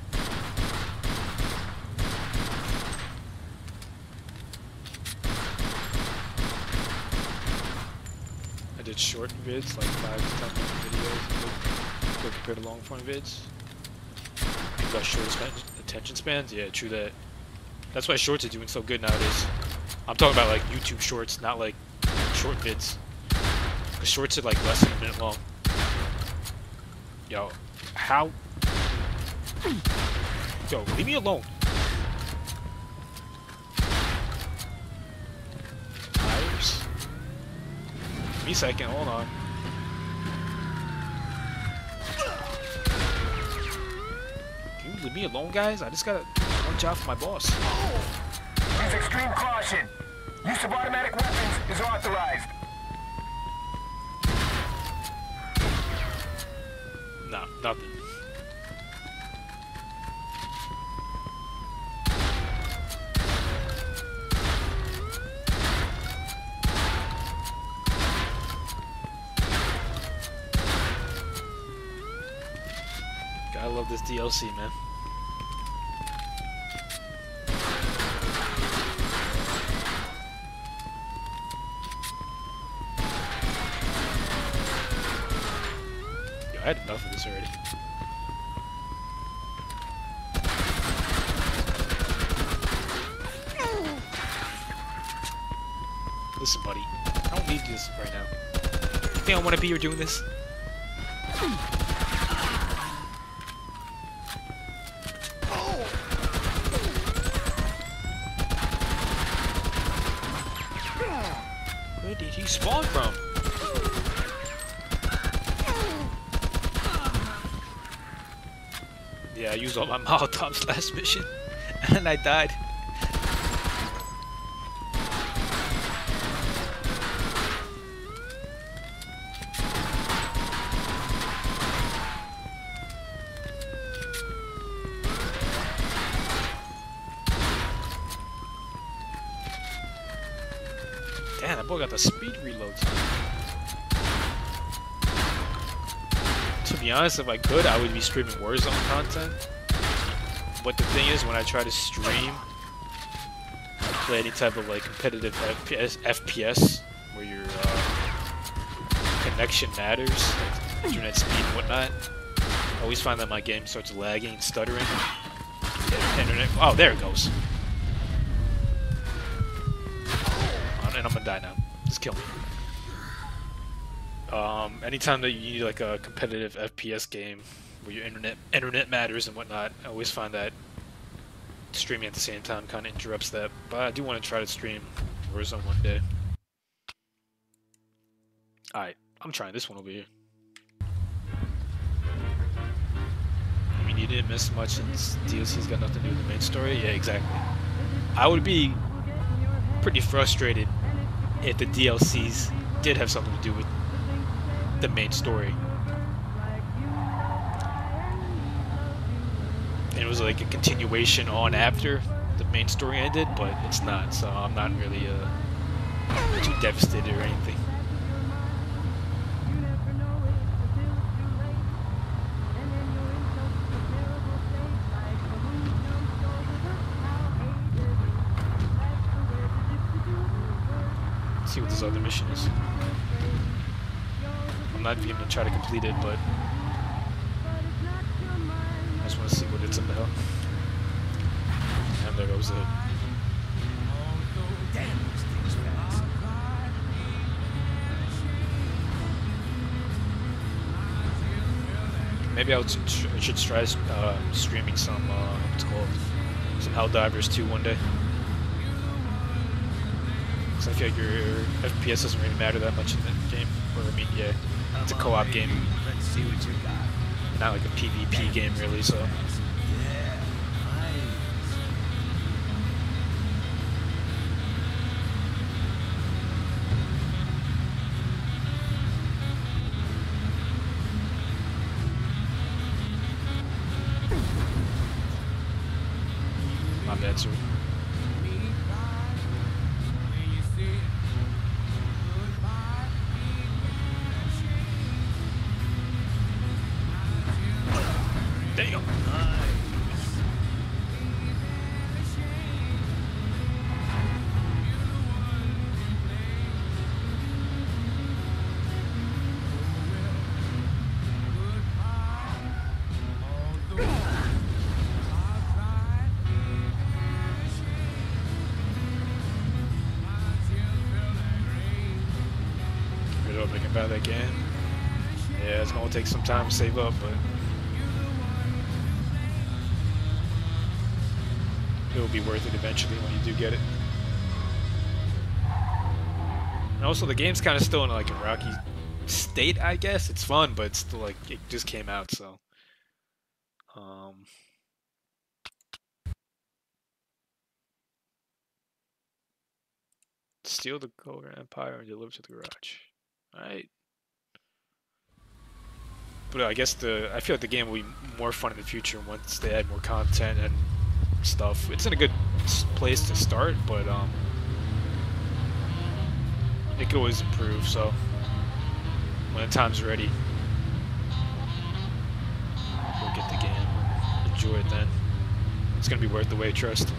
I did short vids, like 5 to 10 minute videos, compared to long form vids. You got short attention spans? Yeah, true that. That's why shorts are doing so good nowadays. I'm talking about like YouTube shorts, not like short vids. Because shorts are like less than a minute long. Yo, how? Yo, leave me alone. Tires. Give me a second, hold on. Can you leave me alone, guys? I just gotta one job for my boss. Use extreme caution. Use of automatic weapons is authorized. No, nothing. Gotta love this DLC, man. Yo, I had enough of this already. Listen, buddy, I don't need this right now. You think I want to be here doing this? Where did he spawn from? Yeah, I used all my Molotovs last mission, and I died. Damn, that boy got the speed reloads. To be honest, if I could, I would be streaming Warzone content. But the thing is, when I try to stream, play any type of like competitive FPS where your connection matters, like internet speed and whatnot, I always find that my game starts lagging and stuttering. Internet. Oh, there it goes. And I'm gonna die now. Just kill me. Anytime that you need like a competitive FPS game where your internet matters and whatnot, I always find that streaming at the same time kind of interrupts that. But I do want to try to stream Warzone one day. Alright, I'm trying this one over here. I mean, you didn't miss much since DLC's got nothing to do with the main story. Yeah, exactly. I would be pretty frustrated if the DLCs did have something to do with the main story. And it was like a continuation on after the main story ended, but it's not, so I'm not really too devastated or anything. See what this other mission is. I'm not even gonna try to complete it, but I just want to see what it's about. And there goes it. Maybe I should try streaming some what's it called, some Helldivers 2 one day. I feel like your FPS doesn't really matter that much in the game. Or, I mean, yeah, it's a co-op game. Let's see what you got. Not like a PvP game, really, so. My bad, sir. Damn. Get up, thinking about that game. Yeah, it's gonna take some time to save up, but it will be worth it eventually when you do get it. And also, the game's kind of still in like a rocky state, I guess. It's fun, but it's still like it just came out, so. Steal the Coyne Empire and deliver to the garage. Alright. But I guess I feel like the game will be more fun in the future once they add more content and stuff. It's in a good place to start, but it could always improve, so when the time's ready, we'll get the game. enjoy it then. It's gonna be worth the wait, trust.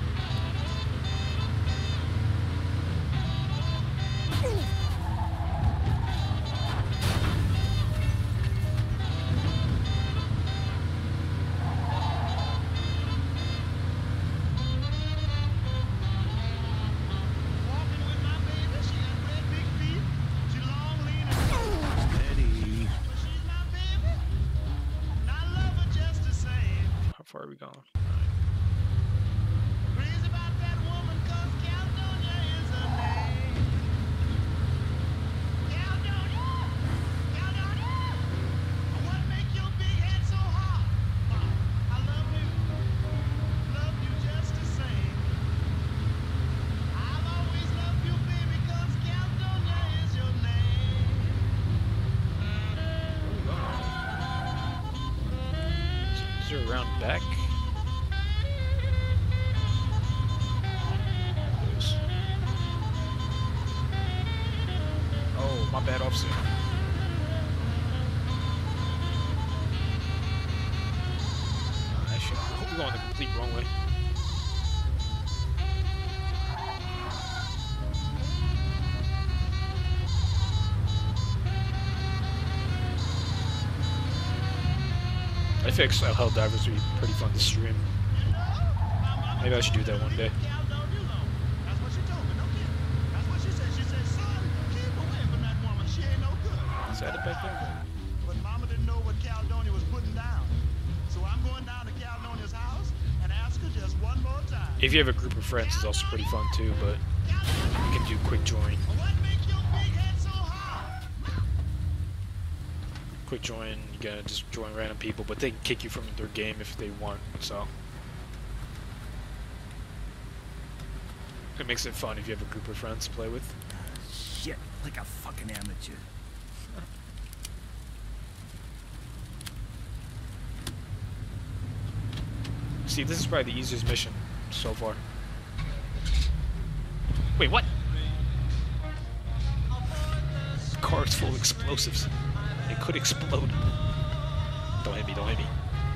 How far are we going? Is there a round back? Oh, my bad, officer. Actually, I hope we're going the complete wrong way. I think Hell Divers would be pretty fun to stream. Maybe I should do that one day. Is that it back there? But Mama didn't know what Caledonia was putting down. So I'm going down to Caledonia's house and ask her just one more time. If you have a group of friends, it's also pretty fun too, but you can do quick join. Quick join, you gotta just join random people, but they can kick you from their game if they want, so. It makes it fun if you have a group of friends to play with. Shit, like a fucking amateur. See, this is probably the easiest mission so far. Wait, what? Car's full of explosives. It could explode. Don't hit me, don't hit me.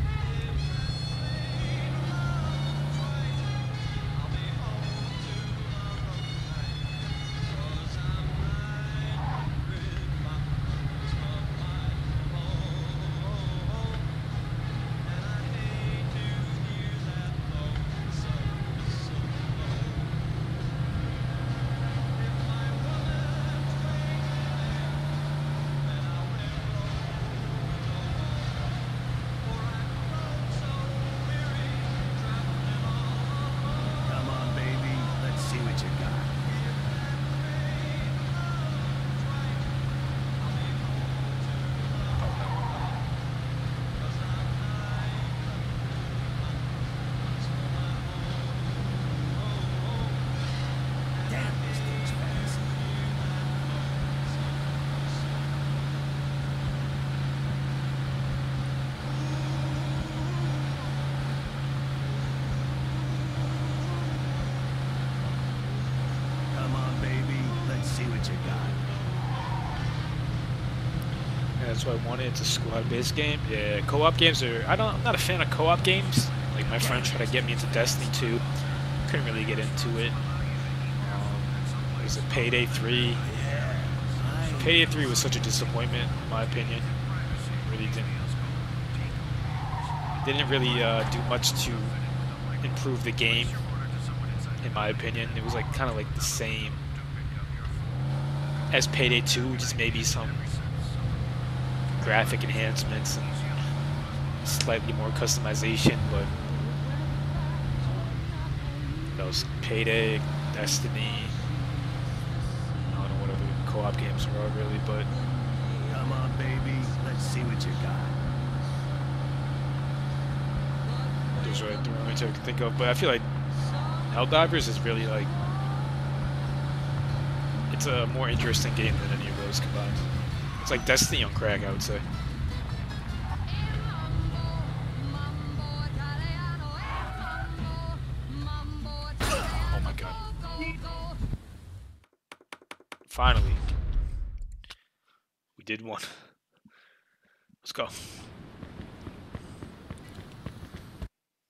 That's what I wanted. It's a squad-based game. Yeah, co-op games are. I'm not a fan of co-op games. Like my friend tried to get me into Destiny 2. Couldn't really get into it. Was it Payday 3? Payday 3 was such a disappointment, in my opinion. Really didn't really do much to improve the game, in my opinion. It was like kind of like the same as Payday 2, just maybe some graphic enhancements and slightly more customization, but those Payday, Destiny, I don't know what other co-op games are really, but Come on, baby, let's see what you got. those are the only two I can think of. But I feel like Helldivers is really like, it's a more interesting game than any of those combined. It's like Destiny on crack, I would say. Oh my god. Finally. We did one. Let's go.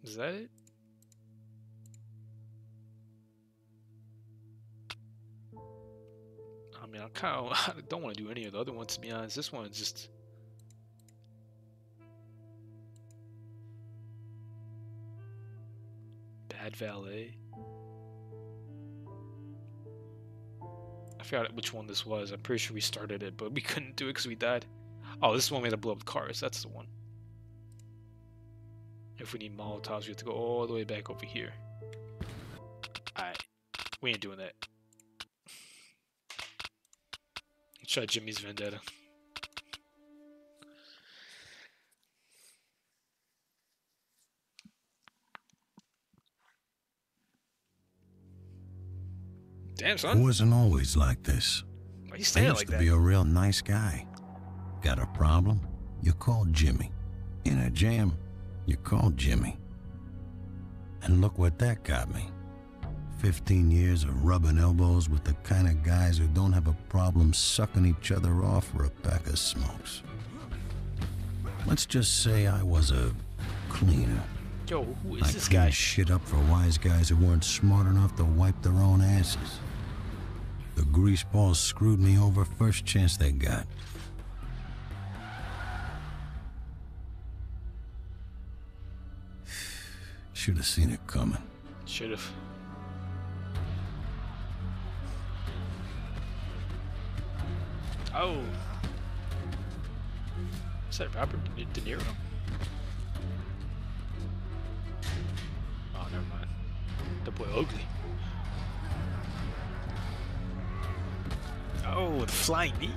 Is that it? I mean, I don't want to do any of the other ones, to be honest. This one is just... Bad valet. I forgot which one this was. I'm pretty sure we started it, but we couldn't do it because we died. Oh, this is the one we had to blow up cars. That's the one. If we need Molotovs, we have to go all the way back over here. Alright. We ain't doing that. Let's try Jimmy's Vendetta. Damn, son. It wasn't always like this. Why are you I standing used like to that? be a real nice guy. Got a problem? You call Jimmy. In a jam, you call Jimmy. And look what that got me. 15 years of rubbing elbows with the kind of guys who don't have a problem sucking each other off for a pack of smokes. Let's just say I was a cleaner. Yo, who is I this cleaned guy? shit up for wise guys who weren't smart enough to wipe their own asses. The greaseballs screwed me over first chance they got. Should have seen it coming. Should have. Oh. Is that Robert De Niro? Oh, never mind. The boy ugly. Oh, the flying knee.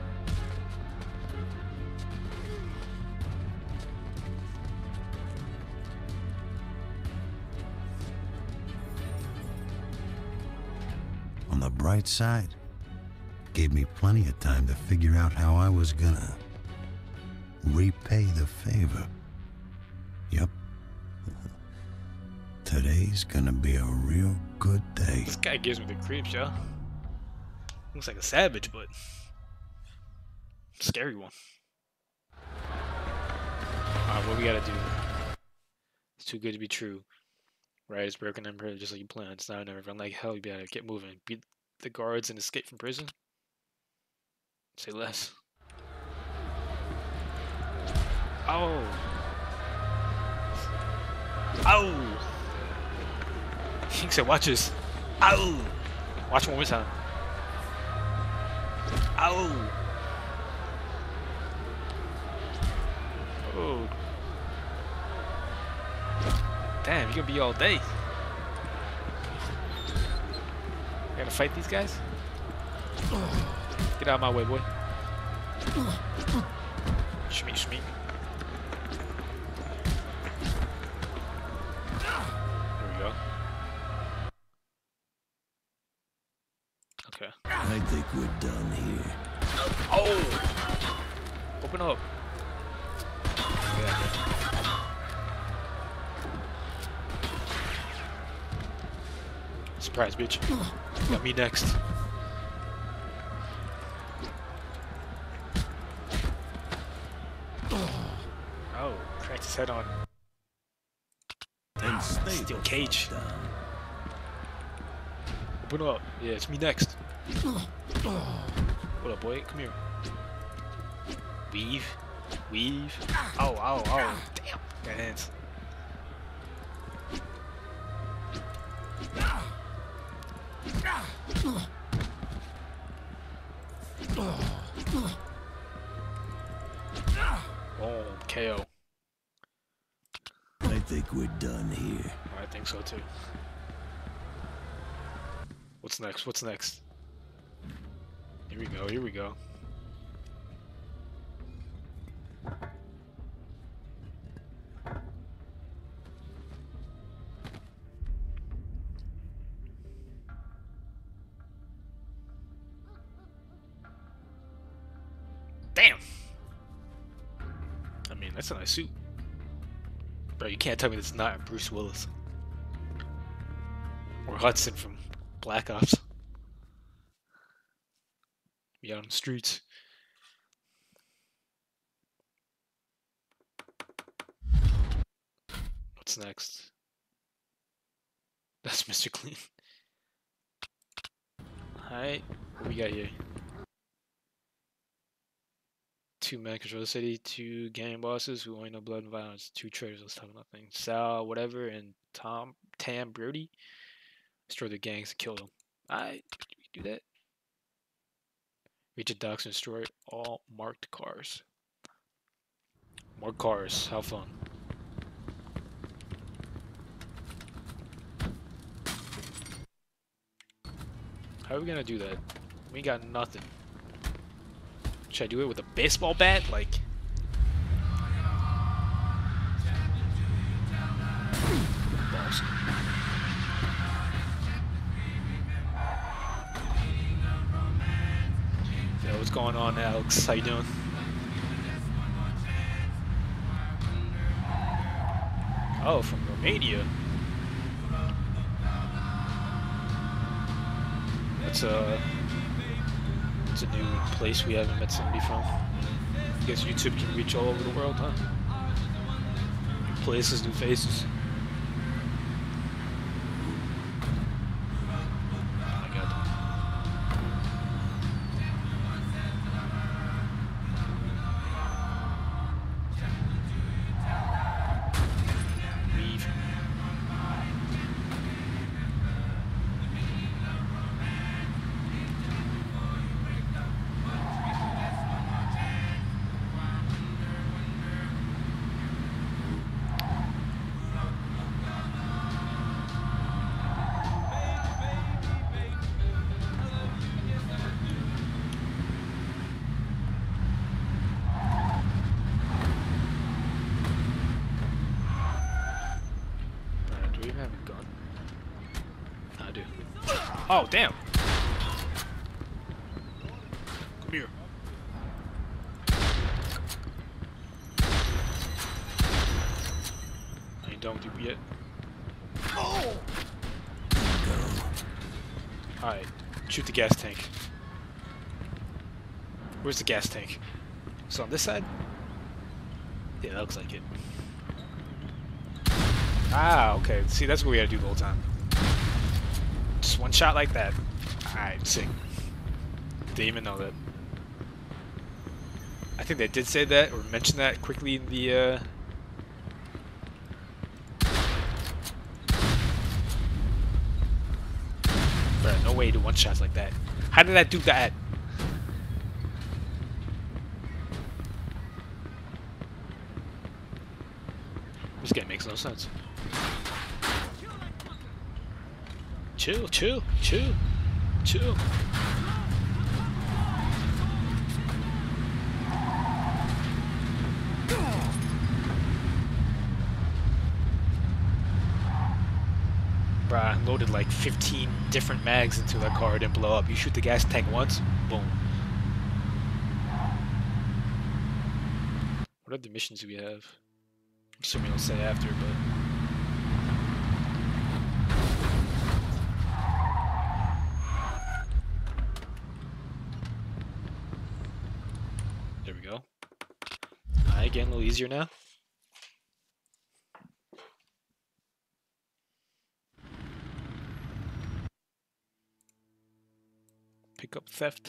On the bright side, gave me plenty of time to figure out how I was gonna repay the favor. Yep. Today's gonna be a real good day. This guy gives me the creeps, yo. Looks like a savage, but scary one. Alright, what we gotta do? It's too good to be true. Right, it's broken emperor just like you planned. It's not never run like hell. You gotta get moving. Beat the guards and escape from prison. Say less. Oh. Ow. He said, watch this. Ow. Watch one more time. Ow. Oh. Damn, you gonna be all day. I gotta fight these guys? Get out of my way, boy. Shmeek, shmeek. There we go. Okay. I think we're done here. Oh! Open up. Yeah. Surprise, bitch. Got me next. Oh, cracked his head on. Steel cage. Open up. Yeah, it's me next. What up, boy? Come here. Weave. Weave. Oh, oh, oh. Damn. Got hands. Boom. KO. I think we're done here. I think so too. What's next? What's next? Here we go. Here we go. Damn. I mean, that's a nice suit. Bro, you can't tell me this is not Bruce Willis. Or Hudson from Black Ops. Be out on the streets. No What's next? That's Mr. Clean. Alright, what we got here? 2 men control the city, 2 gang bosses who own no blood and violence, 2 traitors, let's talk nothing. Sal, whatever, and Tam Brody destroy the gangs and kill them. Alright, we do that. Reach the docks and destroy all marked cars. More cars, how fun. How are we gonna do that? We got nothing. Should I do it with a baseball bat? Like... balls. Yo, what's going on, Alex? How you doing? Oh, from Romania. It's a new place we haven't met somebody from. I guess YouTube can reach all over the world, huh? New places, new faces. Oh my god. Leave. Oh, damn. Come here. I ain't done with you yet. Oh! Alright, shoot the gas tank. Where's the gas tank? So on this side? Yeah, that looks like it. Ah, okay. See, that's what we gotta do the whole time. Just one shot like that. Alright, sick. Didn't even know that. I think they did say that, or mention that quickly in the, Bruh, no way to one shots like that. How did I do that? This game makes no sense. Chill, chill, chill, chill. Bruh, I loaded like 15 different mags into that car, it didn't blow up. You shoot the gas tank once, boom. What other missions do we have? I'm assuming it'll say after, but... There we go. Alright, getting a little easier now. Pick up theft.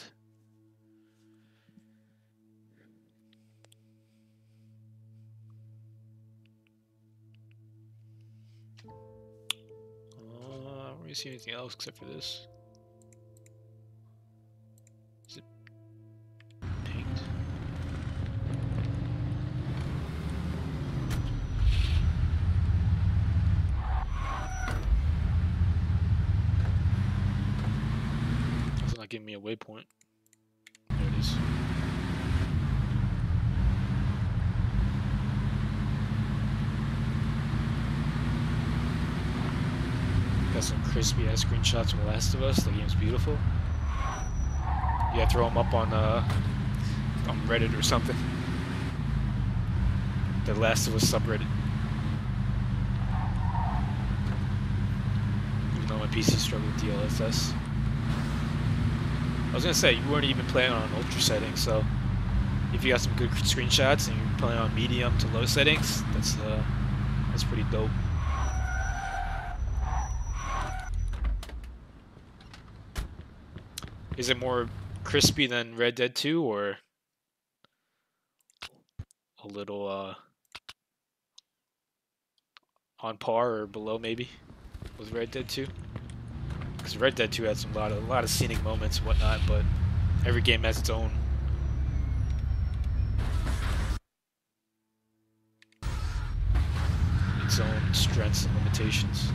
I don't really see anything else except for this. Is it paint? It's not giving me a waypoint. There it is. Got some crispy ass screenshots from The Last of Us. The game's beautiful. You gotta throw them up on Reddit or something. The Last of Us subreddit. Even though my PC struggled with DLSS. I was gonna say you weren't even playing on ultra settings, so if you got some good screenshots and you're playing on medium to low settings, that's pretty dope. Is it more crispy than Red Dead 2, or a little on par or below maybe with Red Dead 2? Because Red Dead 2 had a lot of scenic moments and whatnot, but every game has its own strengths and limitations.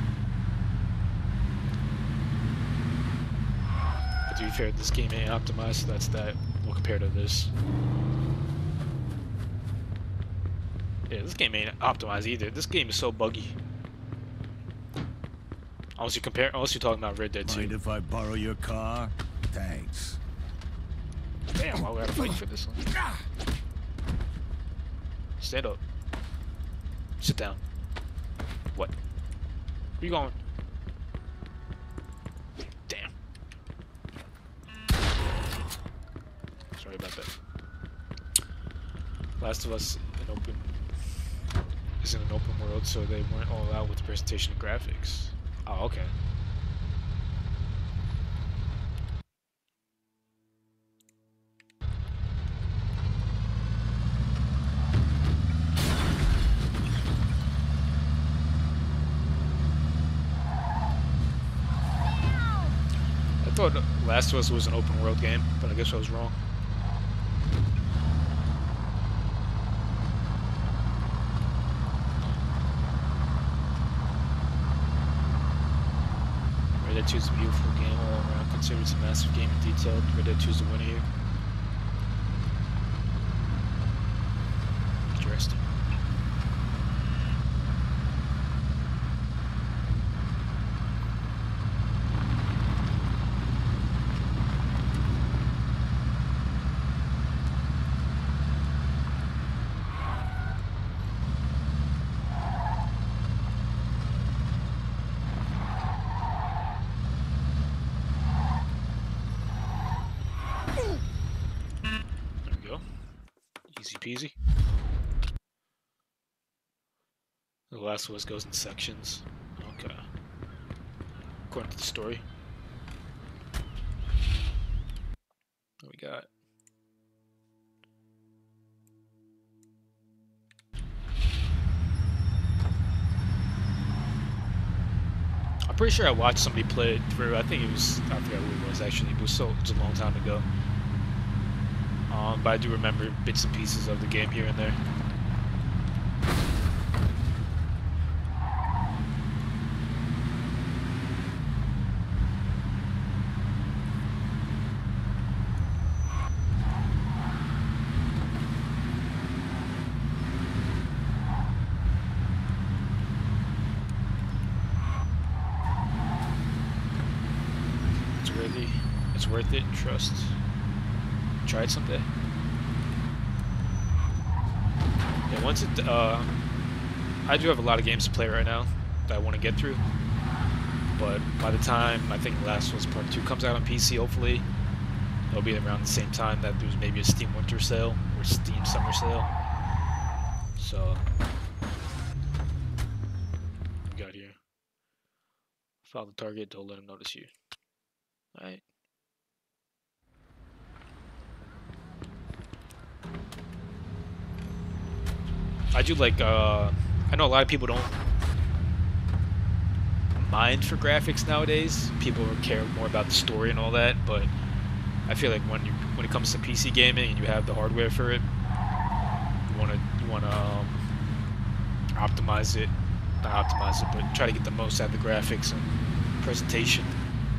But to be fair, this game ain't optimized, so that's that. Well, compared to this. Yeah, this game ain't optimized either. This game is so buggy. Unless you're talking about Red Dead 2. Mind if I borrow your car? Thanks. Damn, why we gotta fight for this one? Stand up. Sit down. What? Where you going? Damn. Sorry about that. Last of Us is in an open world, so they weren't all out with the presentation of graphics. Oh, okay. I thought Last of Us was an open world game, but I guess I was wrong. Red Dead 2 is a beautiful game all around, considered it's a massive game in detail. Red Dead 2 is the winner here. Interesting. Easy. The Last of Us goes in sections. Okay. According to the story. What we got? I'm pretty sure I watched somebody play it through. I forgot who it was actually, but it was a long time ago. But I do remember bits and pieces of the game here and there. It's worth it. Trust. Try it someday. Yeah, once it, I do have a lot of games to play right now that I want to get through, but by the time I think Last of Us Part 2 comes out on PC, hopefully, it'll be around the same time that there's maybe a Steam Winter Sale or Steam Summer Sale. So, what we got here? Follow the target, don't let him notice you. Alright. I do like, I know a lot of people don't mind for graphics nowadays. People care more about the story and all that, but I feel like when it comes to PC gaming and you have the hardware for it, you wanna optimize it, not optimize it, but try to get the most out of the graphics and presentation.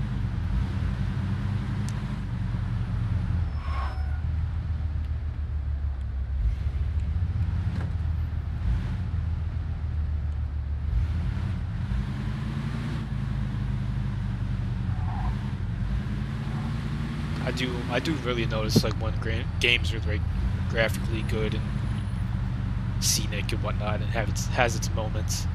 I do really notice like when games are like graphically good and scenic and whatnot, and has its moments.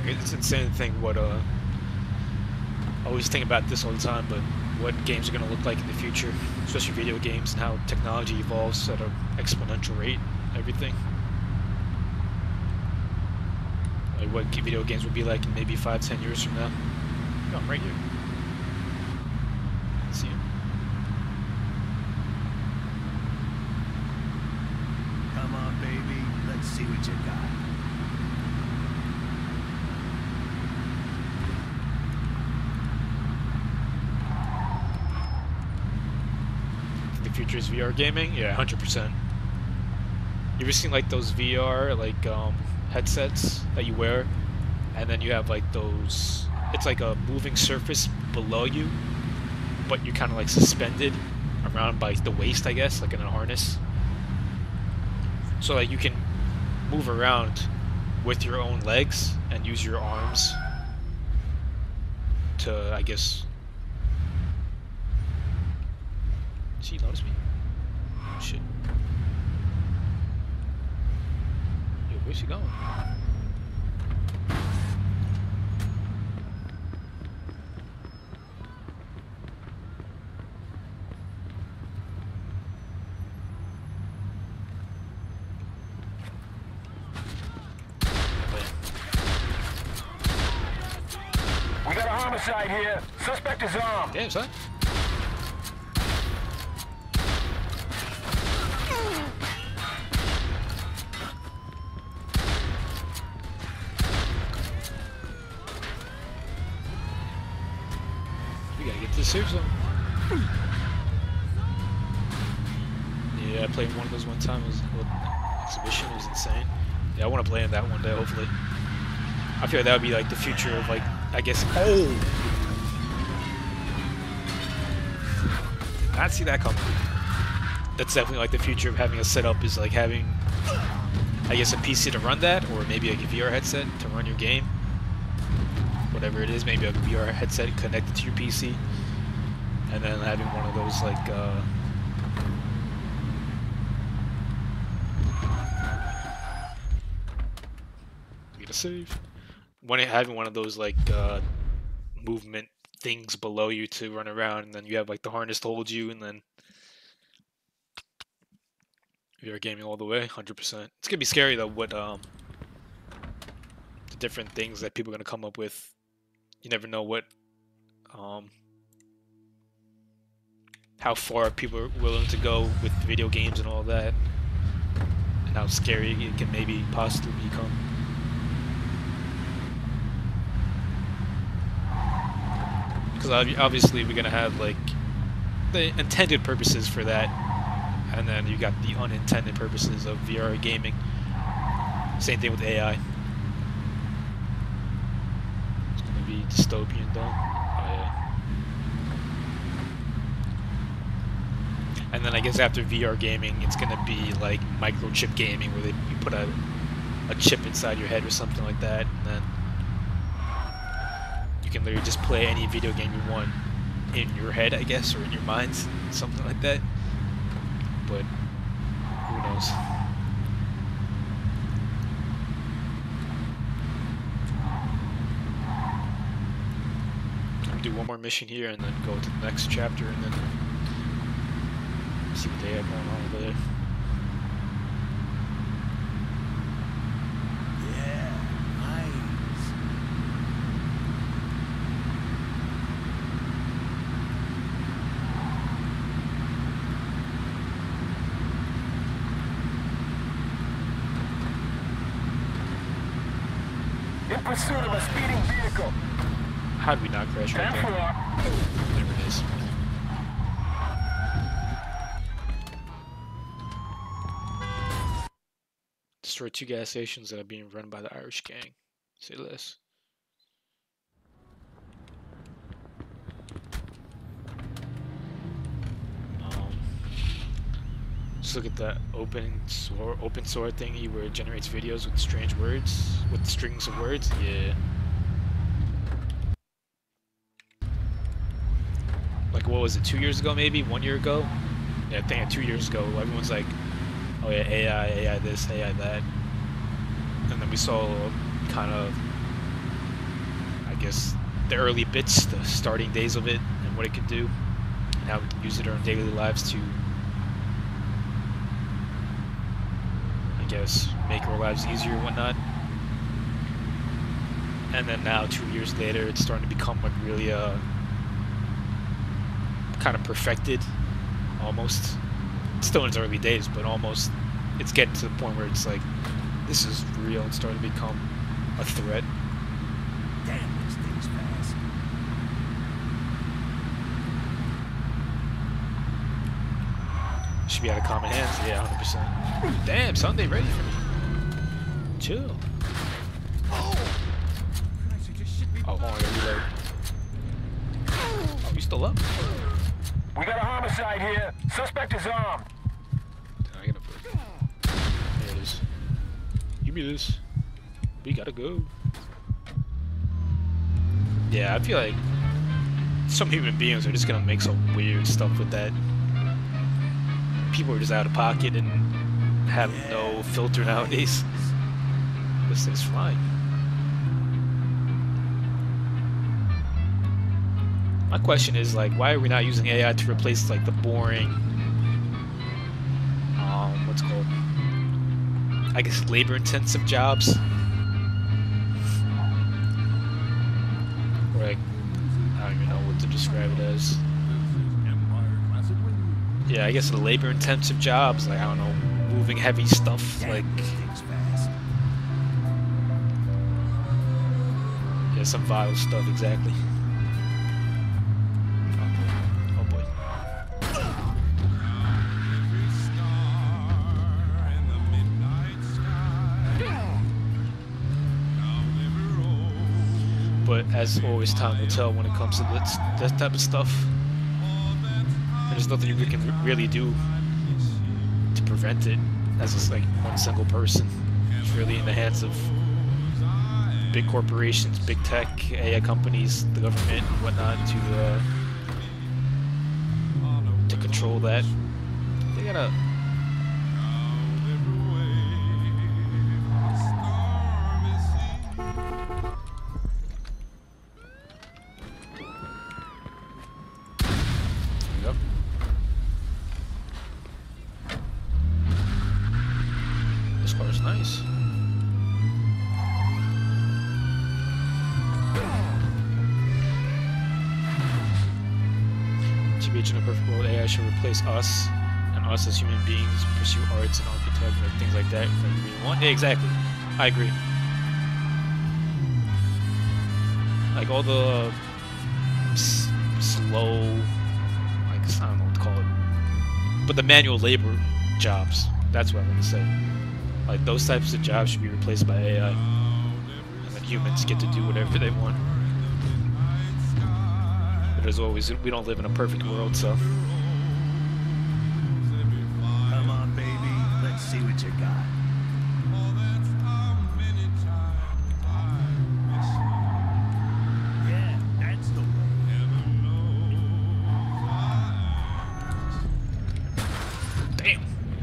It's insane to think what I always think about this all the time, but what games are going to look like in the future, especially video games, and how technology evolves at an exponential rate. Everything. Like what video games will be like in maybe 5-10 years from now. No, I'm right here. See him. Come on, baby. Let's see what you got. The future is VR gaming? Yeah, 100%. You ever seen like those VR like headsets that you wear, and then you have like those, it's like a moving surface below you, but you're kind of like suspended around by the waist, I guess, like in a harness. So like you can move around with your own legs and use your arms to, I guess. Did she notice me? Oh, shit. Yo, where's she going? We got a homicide here. Suspect is armed. Damn, son. We gotta get to the safe zone. Yeah, I played one of those one time. It was an exhibition. It was insane. Yeah, I want to play in that one day, hopefully. I feel like that would be like the future of, like, I guess. Oh! Did not see that coming. That's definitely like the future of having a setup, is like having, I guess, a PC to run that, or maybe like a VR headset to run your game. Whatever it is, maybe a VR headset connected to your PC, and then having one of those like get a save. Having one of those like movement things below you to run around, and then you have like the harness to hold you, and then VR gaming all the way, 100%. It's gonna be scary though, what the different things that people are gonna come up with. You never know what, how far people are willing to go with video games and all that, and how scary it can maybe possibly become. Because obviously we're gonna have like the intended purposes for that, and then you got the unintended purposes of VR gaming. Same thing with AI. Be dystopian though. Oh yeah. And then I guess after VR gaming, it's gonna be like microchip gaming, where you put a chip inside your head or something like that, and then you can literally just play any video game you want in your head, I guess, or in your mind, something like that. But who knows? Do one more mission here and then go to the next chapter, and then see what they have going on over there. Yeah, nice. In pursuit of a speeding vehicle. How did we not crash right there? There it is. Destroy 2 gas stations that are being run by the Irish gang. Say less. Just look at that open sword thingy where it generates videos with strange words, with strings of words. Yeah. Like, what was it, 2 years ago maybe? 1 year ago? Yeah, I think 2 years ago, everyone's like, oh yeah, AI this, AI that. And then we saw kind of guess, the early bits, the starting days of it, and what it could do, and how we can use it in our daily lives to, I guess, make our lives easier and whatnot. And then now, 2 years later, it's starting to become like really kind of perfected, almost. It's still in its early days, but almost it's getting to the point where it's like, this is real. It's starting to become a threat. Damn, this thing's fast. Should be out of common hands. Yeah, 100%. Damn, son, they ready for me. Chill. Oh, hold on, I gotta reload. Oh, you still up? We got a homicide here. Suspect is armed. I gotta put it. There it is. Give me this. We gotta go. Yeah, I feel like some human beings are just gonna make some weird stuff with that. People are just out of pocket and have no filter nowadays. This thing's flying. My question is, like, why are we not using AI to replace, like, the boring, what's it called? I guess labor-intensive jobs? Or, like, I don't even know what to describe it as. Yeah, I guess the labor-intensive jobs, like, I don't know, moving heavy stuff, like... Yeah, some vital stuff, exactly. Oh boy. But as always, time will tell when it comes to that type of stuff. There's nothing we can really do to prevent it as just like one single person. It's really in the hands of big corporations, big tech, AI companies, the government, and whatnot to control that. They gotta. Yep. This car's nice. In a perfect world, AI should replace us, and us as human beings pursue arts and architecture and things like that. If we really want, yeah, exactly. I agree. Like all the slow, like I don't know what to call it, but the manual labor jobs. That's what I want to say. Like those types of jobs should be replaced by AI, and then humans get to do whatever they want. But as always, we don't live in a perfect world, so. Come on, baby. Let's see what you got. Yeah, that's the way. Damn.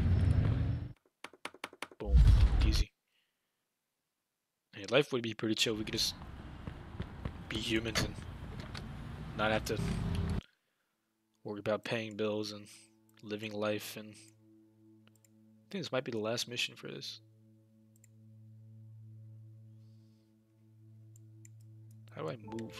Boom. Easy. Hey, life would be pretty chill. We could just be humans and not have to worry about paying bills and living life. And I think this might be the last mission for this. How do I move?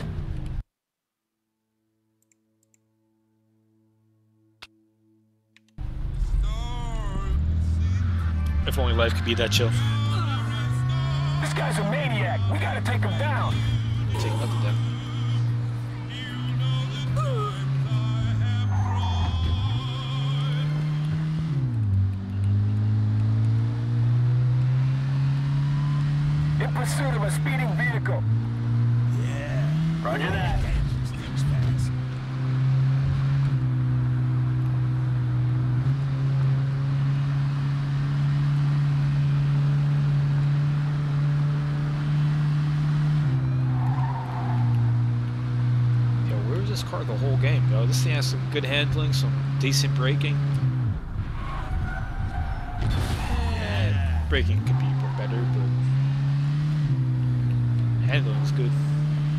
If only life could be that chill. This guy's a maniac. We gotta take him down. Take nothing down. In pursuit of a speeding vehicle. Yeah. Roger that. This thing's fast. Yo, where is this car the whole game, yo? This thing has some good handling, some decent braking. Braking could be better, but handling is good.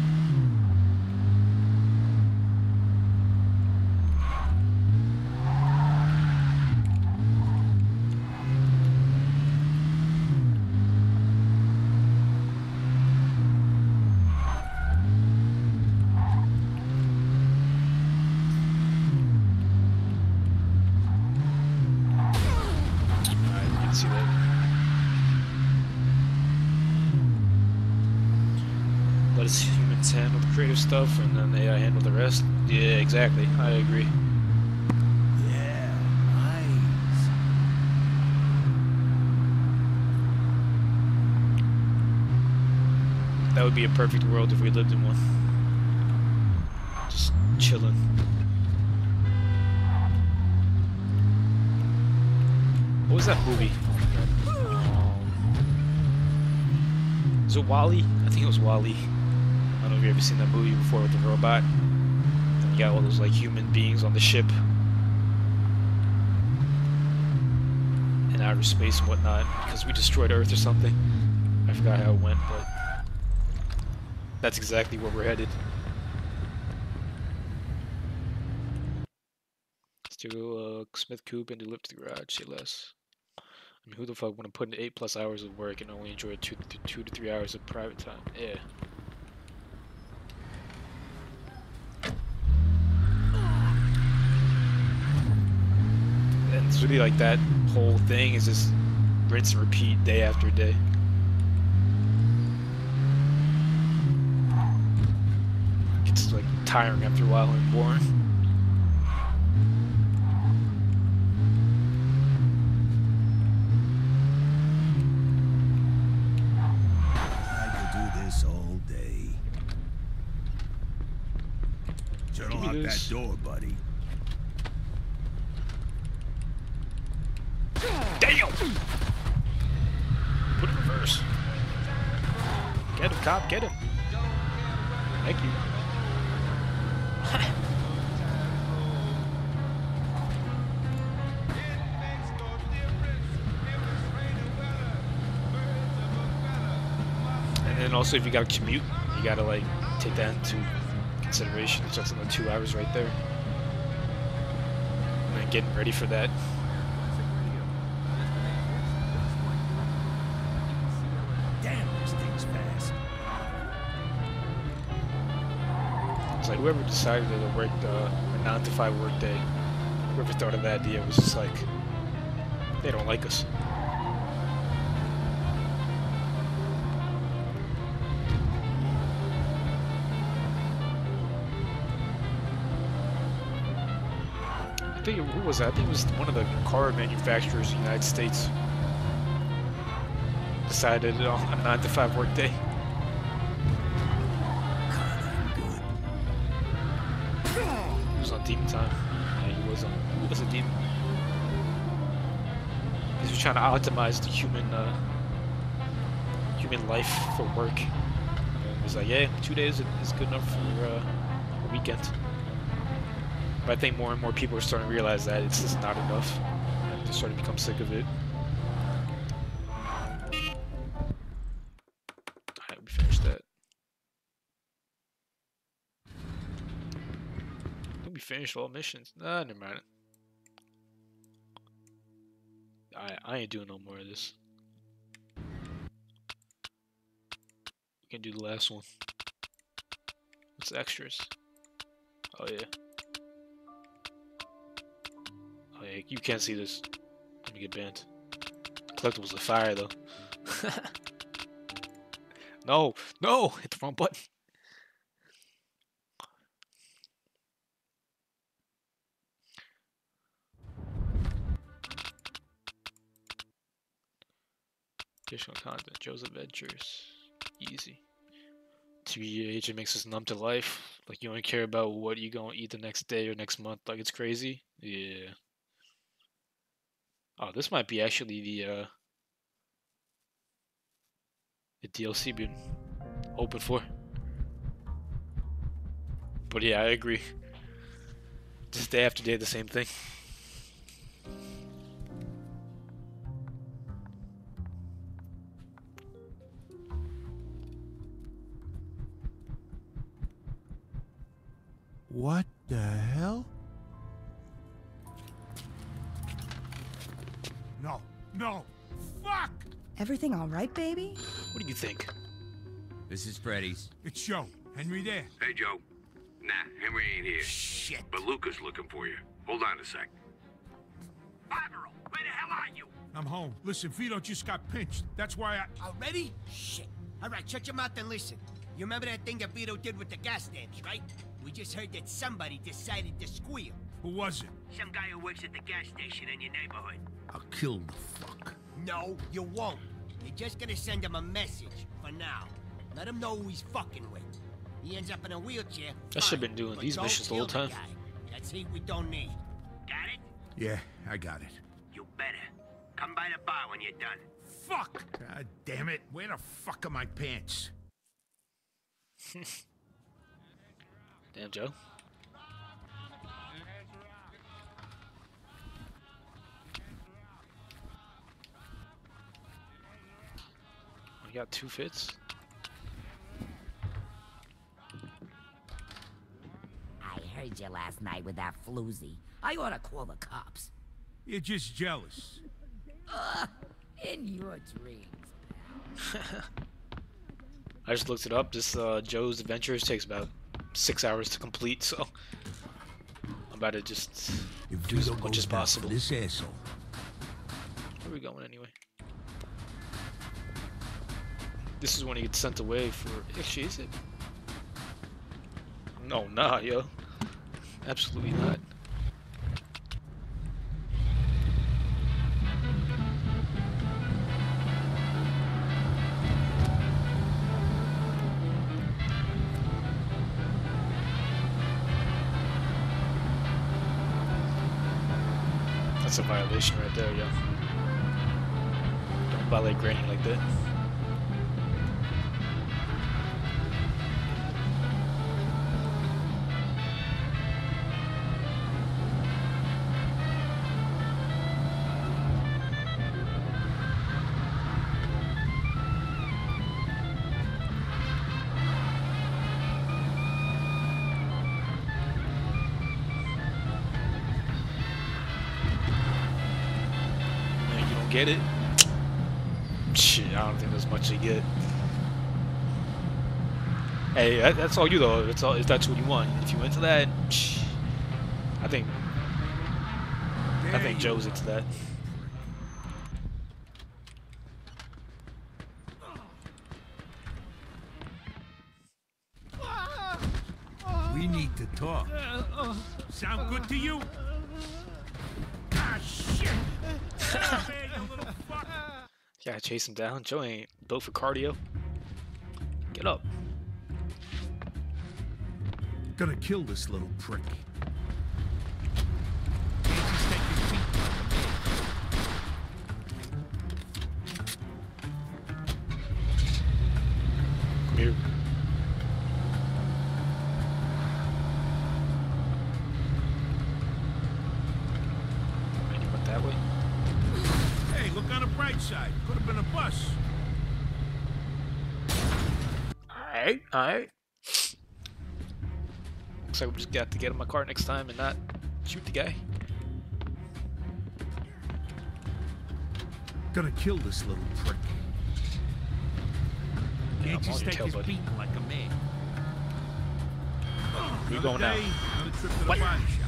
artists handle the creative stuff, and then AI handle the rest. Yeah, exactly. I agree. Yeah, nice. That would be a perfect world if we lived in one. Just chilling. What was that movie? Was it Wall-E? I think it was Wall-E. I don't know if you've ever seen that movie before with the robot. And you got all those like human beings on the ship in outer space and whatnot because we destroyed Earth or something. I forgot how it went, but that's exactly where we're headed. Steal Smith Coupe and deliver to the garage, say less. I mean, who the fuck want to put in 8+ hours of work and only enjoy 2 to 3 hours of private time? Yeah. And it's really like that whole thing is just rinse and repeat day after day. It's like tiring after a while and boring. Lock that door, buddy. Damn! Put it in reverse. Get him, cop, get him. Thank you. And then also, if you gotta commute, you gotta like take that into consideration. It's just another 2 hours right there. And then getting ready for that. Damn, this thing's fast. It's like whoever decided to work a 9 to 5 work day, whoever thought of that idea was just like, they don't like us. I think who was that? I think it was one of the car manufacturers in the United States decided on a 9 to 5 work day. He was on demon time. Yeah, he was a demon. He was trying to optimize the human life for work. And he was like, yeah, 2 days is good enough for a weekend. But I think more and more people are starting to realize that it's just not enough. And they're starting to become sick of it. Alright, we finished that. I think we finished all missions. Nah, never mind. I ain't doing no more of this. We can do the last one. What's the extras? Oh yeah. Oh yeah, you can't see this. Let me get banned. Collectibles are fire though. No, no, hit the wrong button. Additional content, Joe's Adventures. Easy. TV agent makes us numb to life. Like you only care about what you gonna eat the next day or next month. Like it's crazy. Yeah. Oh, this might be actually the DLC we've been hoping for. But yeah, I agree. Just day after day, the same thing. What the hell? No, no, fuck! Everything all right, baby? What do you think? This is Freddy's. It's Joe. Henry there. Hey, Joe. Nah, Henry ain't here. Shit. But Luca's looking for you. Hold on a sec. Barbaro, where the hell are you? I'm home. Listen, Vito just got pinched. That's why I... Already? Shit. All right, shut your mouth and listen. You remember that thing that Vito did with the gas stamps, right? We just heard that somebody decided to squeal. Who was it? Some guy who works at the gas station in your neighborhood. I'll kill the fuck. No, you won't. You're just gonna send him a message, for now. Let him know who he's fucking with. He ends up in a wheelchair. I should have been doing these missions the whole time. That's heat we don't need. Got it? Yeah, I got it. You better. Come by the bar when you're done. Fuck! God damn it. Where the fuck are my pants? Damn, Joe. We got 2 fits. I heard you last night with that floozy. I ought to call the cops. You're just jealous. In your dreams. I just looked it up. This Joe's Adventures takes about 6 hours to complete, so I'm about to just do as much as possible. This asshole. Where are we going anyway? This is when he gets sent away for. Actually, is it? No, nah, yo. Absolutely not. That's a violation right there, yo. Don't violate granny like that. Get it? Shit, I don't think there's much to get. Hey, that's all you though. It's all if that's what you want. If you into that, I think Joe's into that. We need to talk. Sound good to you? Ah, shit! Yeah, chase him down. Joe ain't built for cardio. Get up. Gonna kill this little prick. Come here. And he went that way. Hey, look on the bright side. Could have been a bus. Alright, alright. Looks like we just got to get in my car next time and not shoot the guy. Gonna kill this little prick. Yeah, Can't just take his buddy. beating like a man. Where you going now? Another trip to the What? body shop.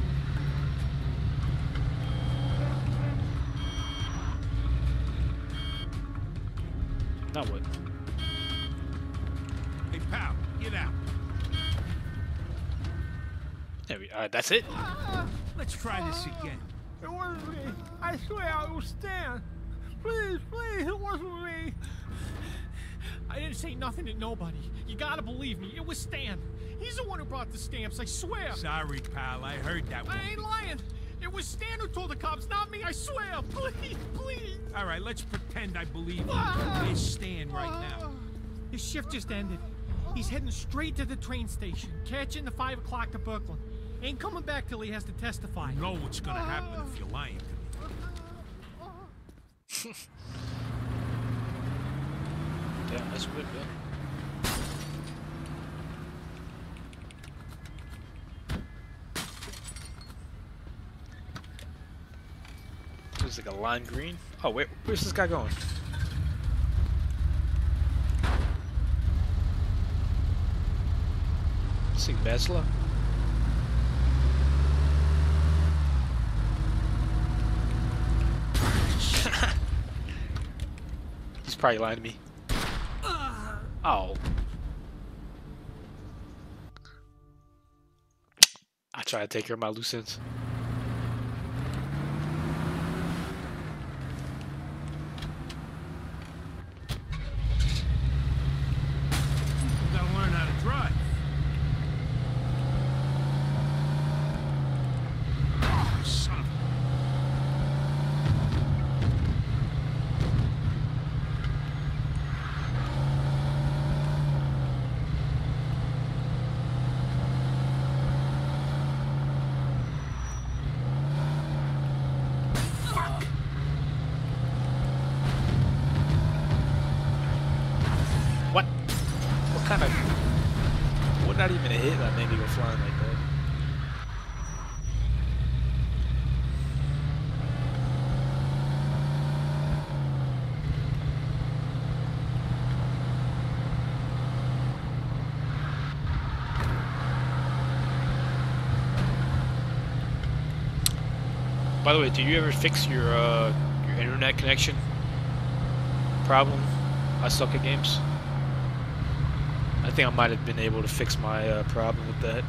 Now what? Hey, pal, get out. There we that's it? Let's try this again. It wasn't me. I swear it was Stan. Please, please, it wasn't me. I didn't say nothing to nobody. You gotta believe me. It was Stan. He's the one who brought the stamps, I swear. Sorry, pal. I heard that one. I ain't lying. It was Stan who told the cops, not me, I swear. Please, please. All right, let's pretend I believe you. Where's Stan right now? His shift just ended. He's heading straight to the train station, catching the 5 o'clock to Brooklyn. Ain't coming back till he has to testify. You know what's gonna happen if you're lying to me. Damn, that's weird, man. Looks like a lime green. Oh, wait, where's this guy going? See, Besla. He's probably lying to me. Oh. try to take care of my loose ends. Gotta learn how to drive. Oh, son of Not even a hit that made me go flying like that. By the way, do you ever fix your internet connection problem? I suck at games. I think I might have been able to fix my problem with that.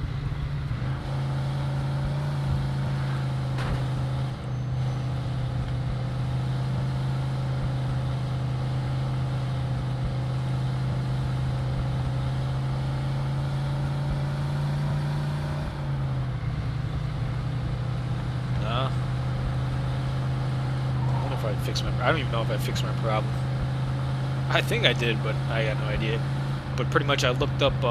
Nah. I don't know if I fixed my. I don't even know if I fixed my problem. I think I did, but I got no idea. But pretty much I looked up,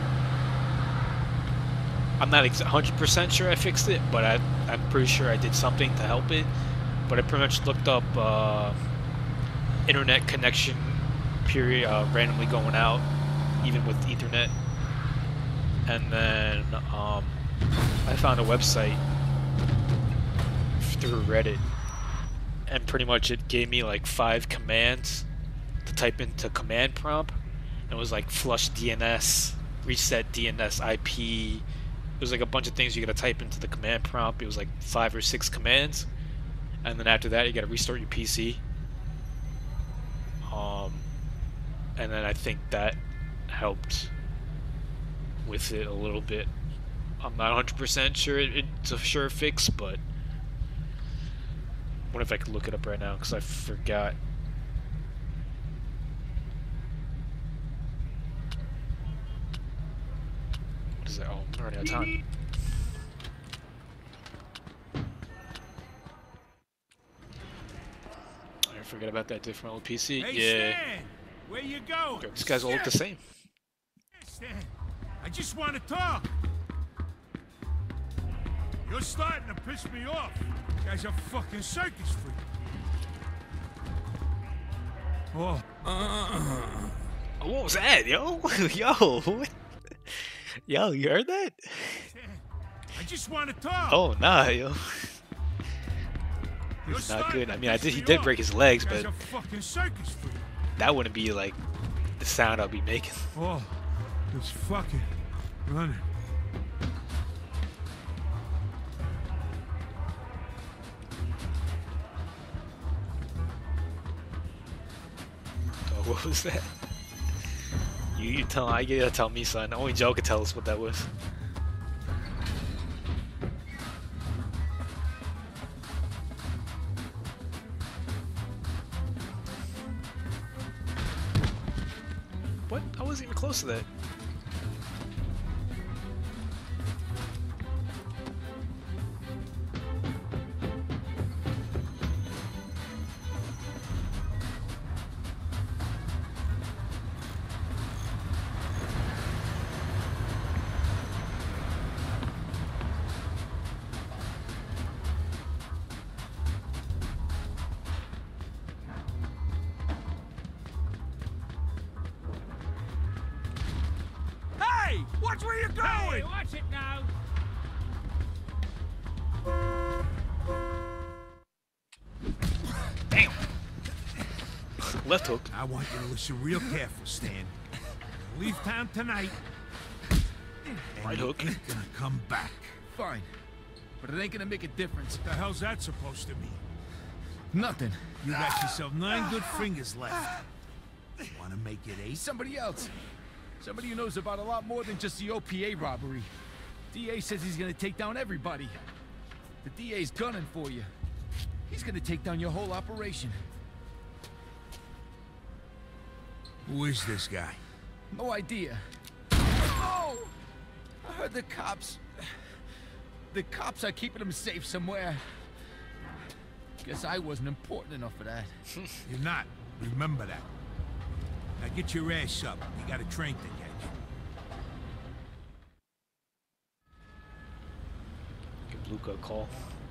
I'm not 100% sure I fixed it, but I'm pretty sure I did something to help it. But I pretty much looked up internet connection period, randomly going out, even with Ethernet. And then I found a website through Reddit, and pretty much it gave me like 5 commands to type into command prompt. It was like flush DNS, reset DNS IP. It was like a bunch of things you gotta type into the command prompt. It was like 5 or 6 commands, and then after that you gotta restart your PC. And then I think that helped with it a little bit. I'm not 100% sure it's a sure fix, but I wonder if I could look it up right now because I forgot. Oh, I'm already out of time. I forget about that different old PC. Hey, yeah. Stan, where you going? These guys all look the same. Stan, I just want to talk. You're starting to piss me off. You guys are fucking circus freak. Oh. What was that, yo? Yo, what? Yo, you heard that? I just want to talk. Oh nah, yo. He's not good. I mean, he did break his legs, but that wouldn't be like the sound I'll be making. Oh, it's fucking running. Oh, what was that? You tell. I gotta tell me, son. Only Joe could tell us what that was. What? I wasn't even close to that. Watch where you're going! Hey, watch it now! Damn! Left hook. I want you to listen real careful, Stan. Leave town tonight. Right hook. Ain't gonna come back. Fine. But it ain't gonna make a difference. What the hell's that supposed to mean? Nothing. You got yourself 9 good fingers left. Wanna make it 8? Somebody else. Somebody who knows about a lot more than just the OPA robbery. DA says he's gonna take down everybody. The DA's gunning for you. He's gonna take down your whole operation. Who is this guy? No idea. Oh! I heard the cops. The cops are keeping him safe somewhere. Guess I wasn't important enough for that. You're not. Remember that. Now get your ass up. You got a train to catch. Give Luca a call.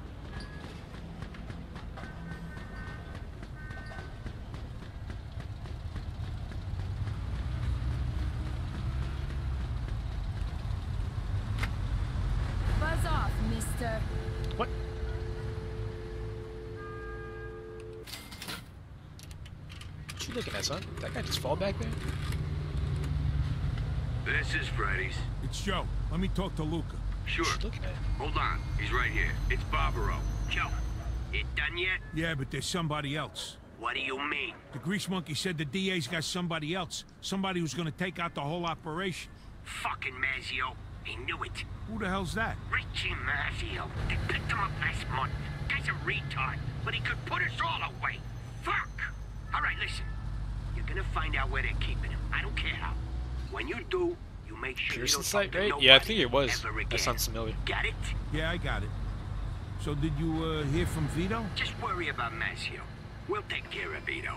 Buzz off, mister. What? What you looking at, son? That guy just fall back there? This is Freddy's. It's Joe. Let me talk to Luca. Sure. Hold on. He's right here. It's Barbaro. Joe, it done yet? Yeah, but there's somebody else. What do you mean? The grease monkey said the DA's got somebody else. Somebody who's gonna take out the whole operation. Fucking Mazio. He knew it. Who the hell's that? Richie Mafia. They picked him up last month. Guy's a retard, but he could put us all away. Fuck! All right, listen. You're gonna find out where they're keeping him. I don't care how. When you do, you make sure Pearson you don't site, talk to right? nobody Yeah, I think it was. ever again. That sounds familiar. Got it? Yeah, I got it. So did you, hear from Vito? Just worry about Mazio. We'll take care of Vito.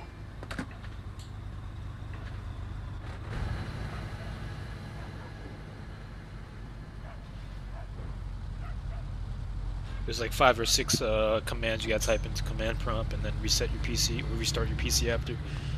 There's like 5 or 6 commands you gotta type into command prompt and then reset your PC or restart your PC after.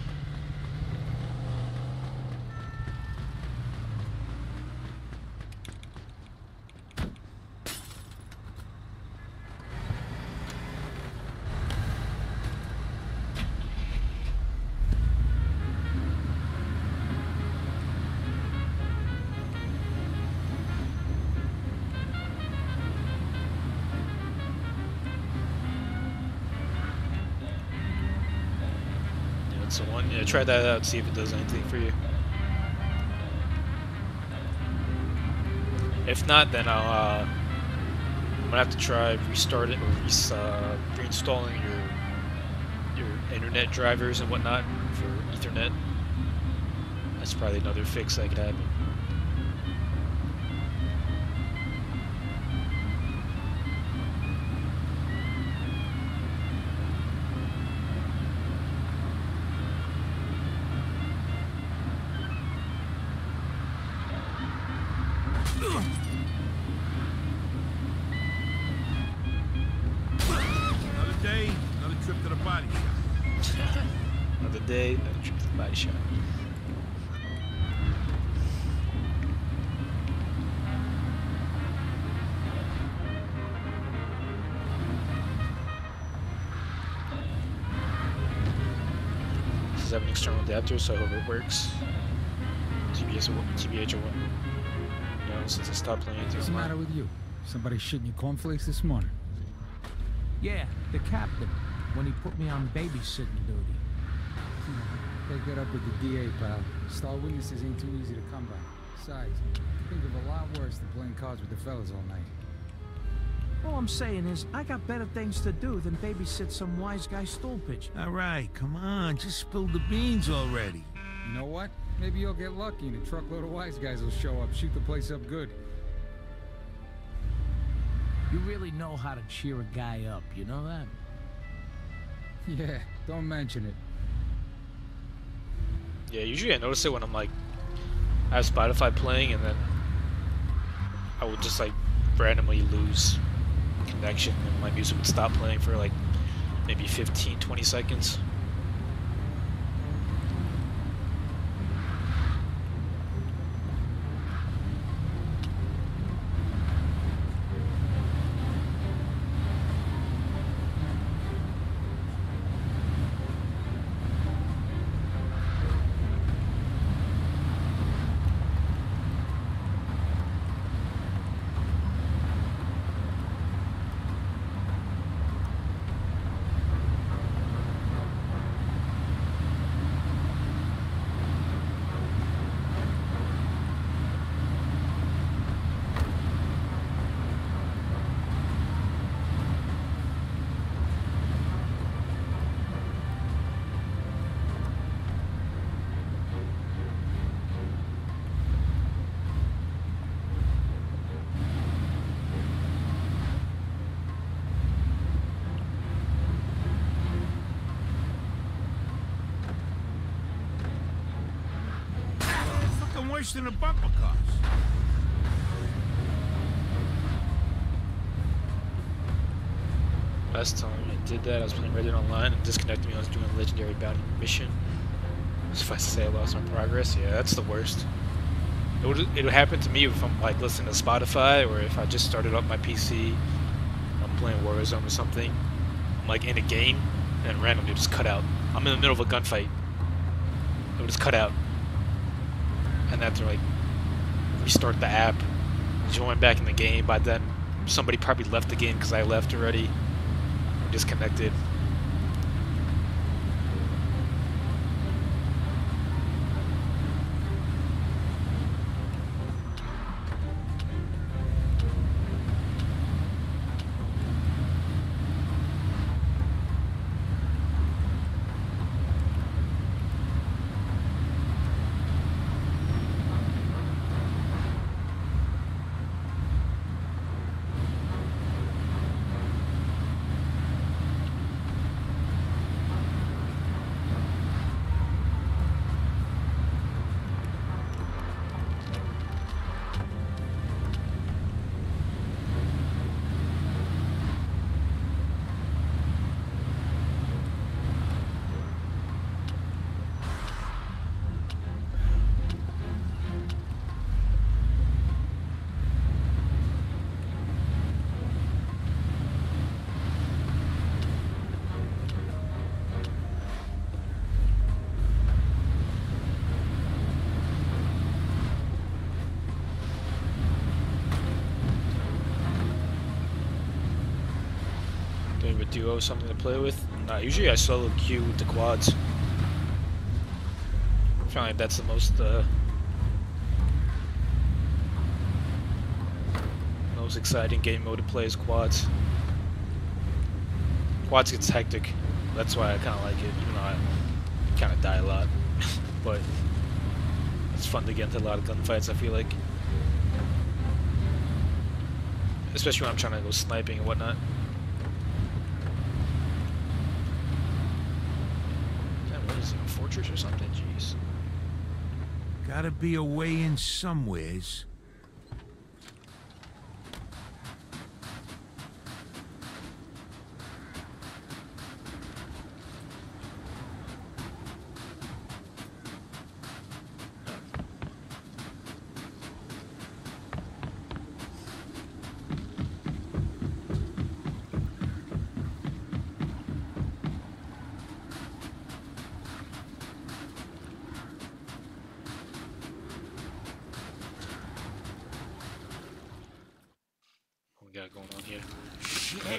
So one, yeah, try that out, see if it does anything for you. If not, then I'm gonna have to try restart it or reinstalling your internet drivers and whatnot for Ethernet. That's probably another fix that could happen. Another day, another trip to the body shop. This is an external adapter, so I hope it works. TBH or what? No, since I stopped playing. What's the matter with you? Somebody shitting your cornflakes this morning? Yeah, the captain, when he put me on babysitting duty. Take it up with the DA, pal. Star witnesses ain't too easy to come by. Besides, think of a lot worse than playing cards with the fellas all night. All I'm saying is, I got better things to do than babysit some wise guy stool pitch. All right, come on, just spill the beans already. You know what? Maybe you'll get lucky and a truckload of wise guys will show up, shoot the place up good. You really know how to cheer a guy up, you know that? Yeah, don't mention it. Yeah, usually I notice it when I'm like, I have Spotify playing and then I would just like randomly lose connection and my music would stop playing for like maybe 15-20 seconds. worse than a bumper cars. Last time I did that, I was playing Reddit online and disconnected me. I was doing a legendary bounty mission. Suffice to say, I lost my progress. Yeah, that's the worst. It would happen to me if I'm like listening to Spotify, or if I just started up my PC, I'm playing Warzone or something. I'm like in a game, and randomly it just cut out. I'm in the middle of a gunfight. It would just cut out, and I have to like restart the app, join back in the game. By then, somebody probably left the game because I left already. I'm disconnected. A duo, something to play with. Usually I solo queue with the quads. I find like that's the most exciting game mode to play is quads. Quads gets hectic. That's why I kind of like it, even though I kind of die a lot. But it's fun to get into a lot of gunfights, I feel like. Especially when I'm trying to go sniping and whatnot. Fortress or something, jeez. Gotta be a way in somewheres. Going on here. Shit.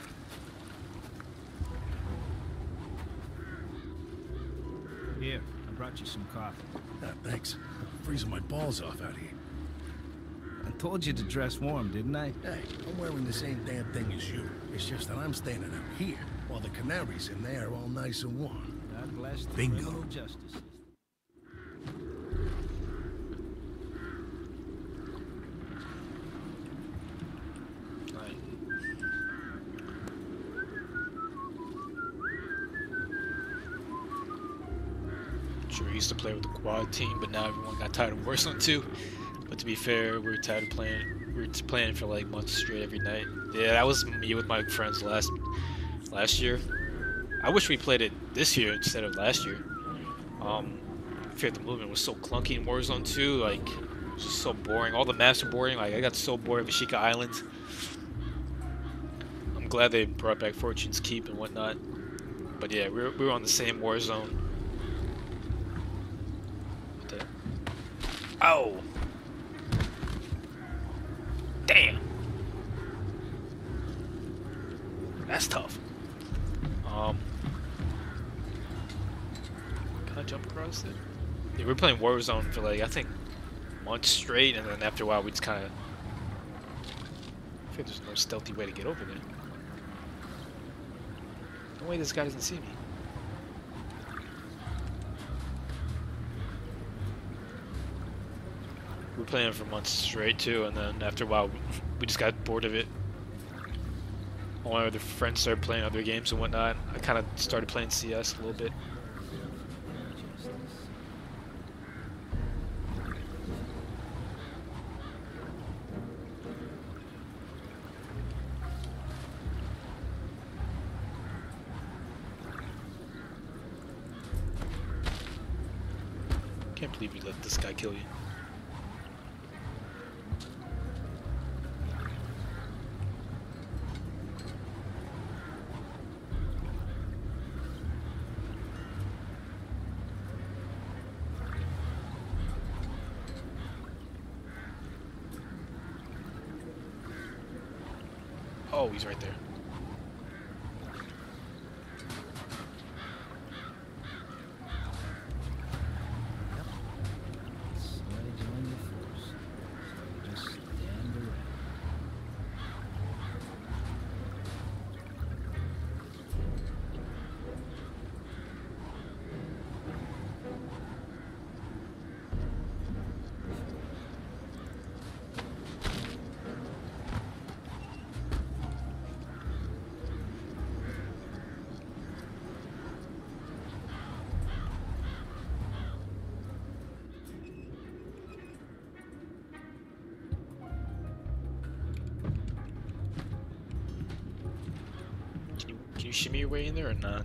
Here, I brought you some coffee. Thanks. I'm freezing my balls off out here. I told you to dress warm, didn't I? Hey, I'm wearing the same damn thing as you. It's just that I'm standing out here, while the canaries in there are all nice and warm. God bless the Bingo. criminal justice system. Sure, we used to play with the quad team, but now everyone got tired of Warzone 2. But to be fair, we were tired of playing. We were playing for like months straight every night. Yeah, that was me with my friends last year. I wish we played it this year instead of last year. I feel like the movement was so clunky in Warzone 2. Like, it was just so boring. All the maps were boring. Like, I got so bored of Ashika Island. I'm glad they brought back Fortune's Keep and whatnot. But yeah, we were on the same Warzone. Oh! Damn! That's tough. Can I jump across it? Yeah, we were playing Warzone for like, I think, months straight, and then after a while we just kind of... I feel there's no stealthy way to get over there. No way this guy doesn't see me. We were playing for months straight too, and then after a while we just got bored of it. All my other friends started playing other games and whatnot. I kind of started playing CS a little bit. Can't believe you let this guy kill you. Oh, he's right there. Can you shimmy your way in there or not?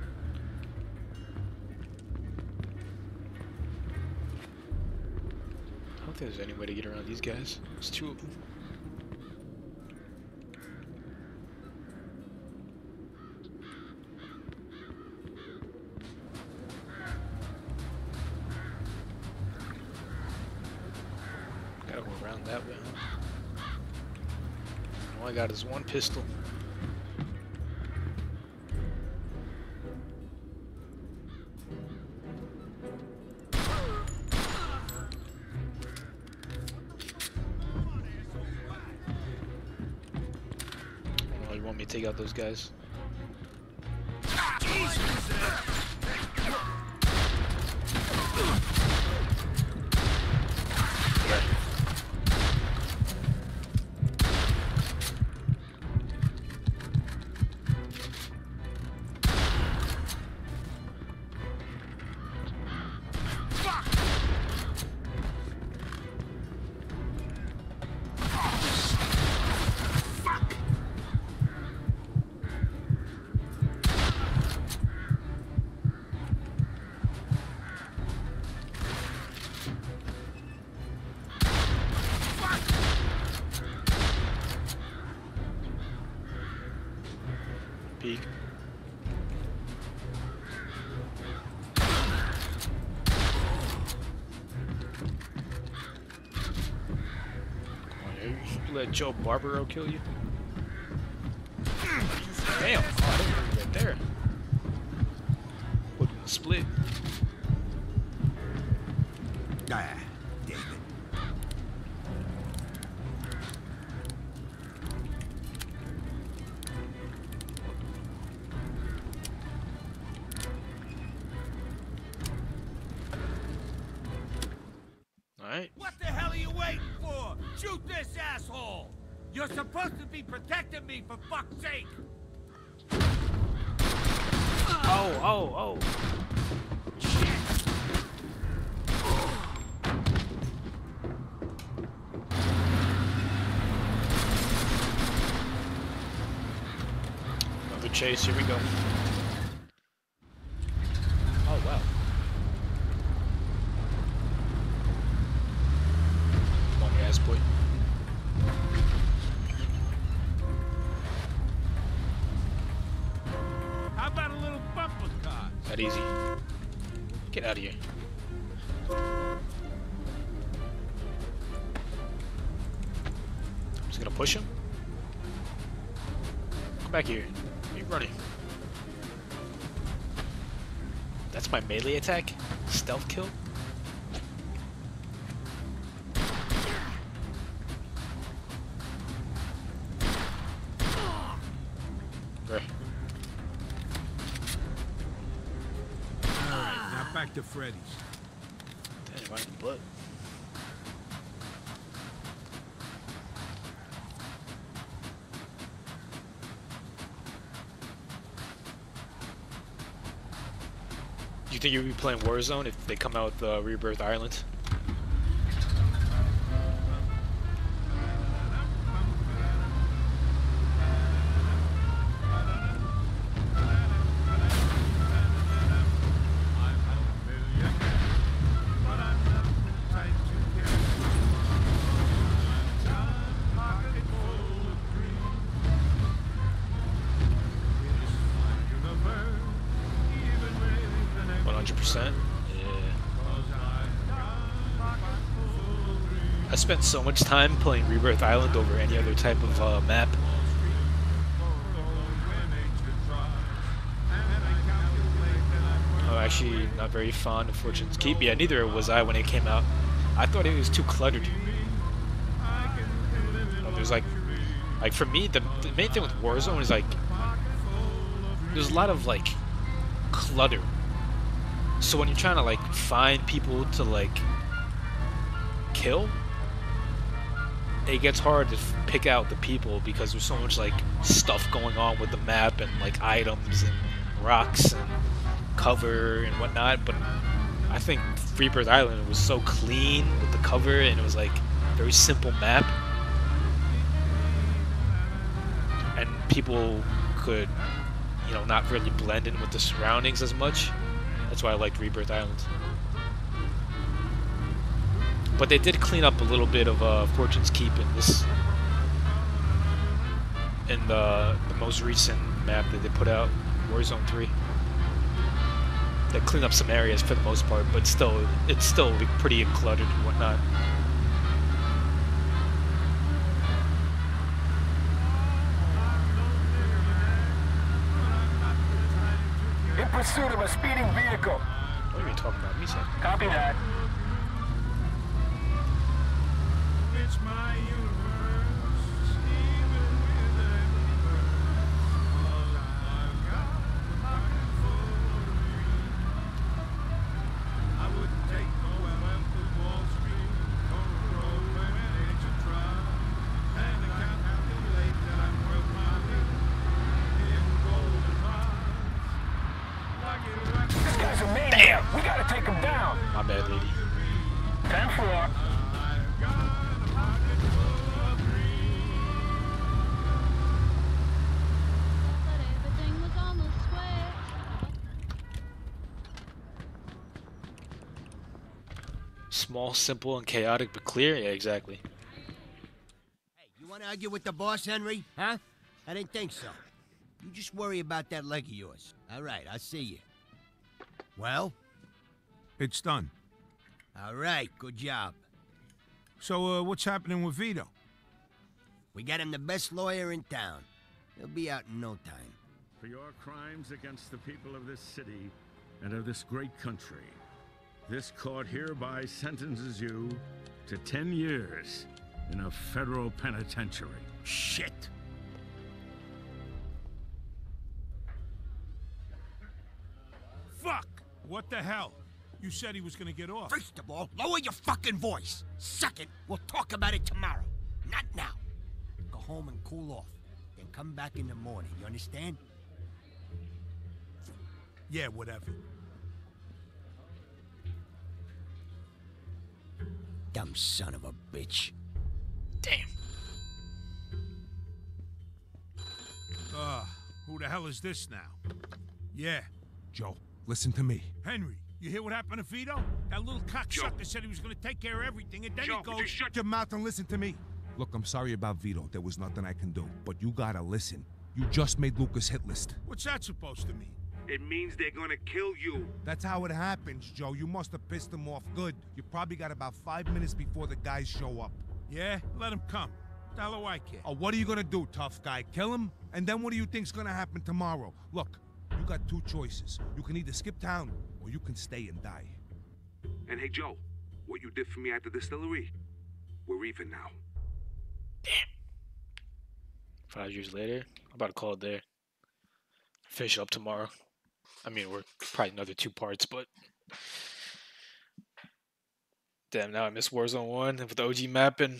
I don't think there's any way to get around these guys. There's two of them. Gotta go around that way, huh? All I got is one pistol. Take out those guys. Peek. You let Joe Barbaro kill you? Damn! Oh, I didn't know you right there. Would have split. Ah, damn it. What the hell are you waiting for? Shoot this asshole! You're supposed to be protecting me, for fuck's sake! Oh. Shit! Another chase, here we go. Oh, wow. Boy. How about a little bumper car? That easy. Get out of here. I'm just gonna push him. Come back here. Where are you running? That's my melee attack? Stealth kill? Back to Freddy's. Damn, right in the butt. Do you think you'll be playing Warzone if they come out with Rebirth Island? 100%. I spent so much time playing Rebirth Island over any other type of map. I'm actually not very fond of Fortune's Keep. Yeah, neither was I when it came out. I thought it was too cluttered. There's like for me, the main thing with Warzone is like, there's a lot of like clutter. So when you're trying to like find people to like kill, it gets hard to pick out the people because there's so much like stuff going on with the map and like items and rocks and cover and whatnot. But I think Rebirth Island was so clean with the cover and it was like a very simple map, and people could, you know, not really blend in with the surroundings as much. That's why I liked Rebirth Island. But they did clean up a little bit of Fortune's Keep in this, in the most recent map that they put out, Warzone 3. They cleaned up some areas for the most part, but still, it's still pretty cluttered and whatnot. In pursuit of a speeding vehicle. What are you talking about, Misa? Copy that. It's my universe. Damn! We gotta take him down! My bad, lady. 10-4. Small, simple, and chaotic, but clear? Yeah, exactly. Hey, you want to argue with the boss, Henry? Huh? I didn't think so. You just worry about that leg of yours. All right, I'll see you. Well? It's done. All right, good job. So, what's happening with Vito? We got him the best lawyer in town. He'll be out in no time. For your crimes against the people of this city and of this great country, this court hereby sentences you to 10 years in a federal penitentiary. Shit! Fuck! What the hell? You said he was gonna get off. First of all, lower your fucking voice. Second, we'll talk about it tomorrow. Not now. Go home and cool off. Then come back in the morning, you understand? Yeah, whatever. Dumb son of a bitch. Damn. Who the hell is this now? Yeah. Joe, listen to me. Henry, you hear what happened to Vito? That little cocksucker said he was gonna take care of everything, and then Joe, he goes... just shut your mouth and listen to me. Look, I'm sorry about Vito. There was nothing I can do. But you gotta listen. You just made Luca's hit list. What's that supposed to mean? It means they're gonna kill you. That's how it happens, Joe. You must have pissed him off good. You probably got about 5 minutes before the guys show up. Yeah? Let him come. What the hell do I care? Oh, what are you gonna do, tough guy? Kill him? And then what do you think's gonna happen tomorrow? Look, you got two choices. You can either skip town, or you can stay and die. And hey, Joe, what you did for me at the distillery, we're even now. Damn. 5 years later, I'm about to call it there. Finish it up tomorrow. I mean, we're probably another 2 parts, but... Damn, now I miss Warzone 1 with the OG mapping.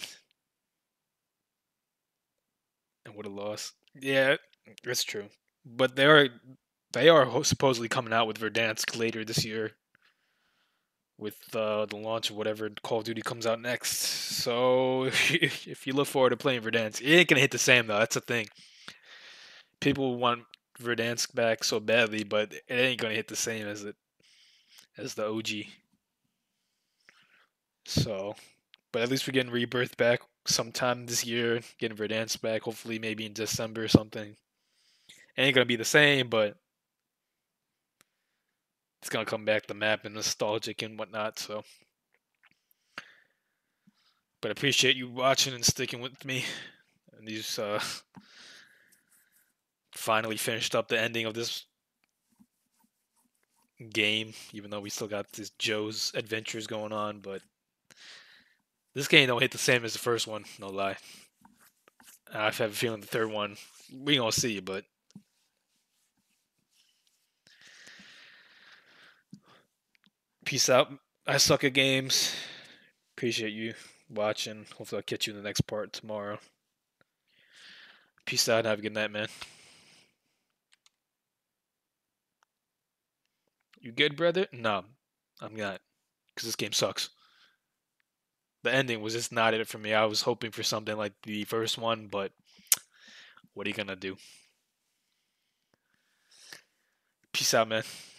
And what a loss. Yeah, that's true. But they are supposedly coming out with Verdansk later this year. With the launch of whatever Call of Duty comes out next. So if you look forward to playing Verdansk, it ain't gonna hit the same though. That's the thing. People want Verdansk back so badly, but it ain't gonna hit the same as the OG. So, but at least we're getting Rebirth back sometime this year. Getting Verdansk back, hopefully maybe in December or something. Ain't gonna be the same, but it's gonna come back to the map and nostalgic and whatnot. So, but I appreciate you watching and sticking with me. And these finally finished up the ending of this game, even though we still got this Joe's adventures going on. But this game don't hit the same as the first one, no lie. I have a feeling the third one we gonna see, but peace out. I suck at games. Appreciate you watching. Hopefully I'll catch you in the next part tomorrow. Peace out. Have a good night, man. You good, brother? No, I'm not. Because this game sucks. The ending was just not it for me. I was hoping for something like the first one, but what are you going to do? Peace out, man.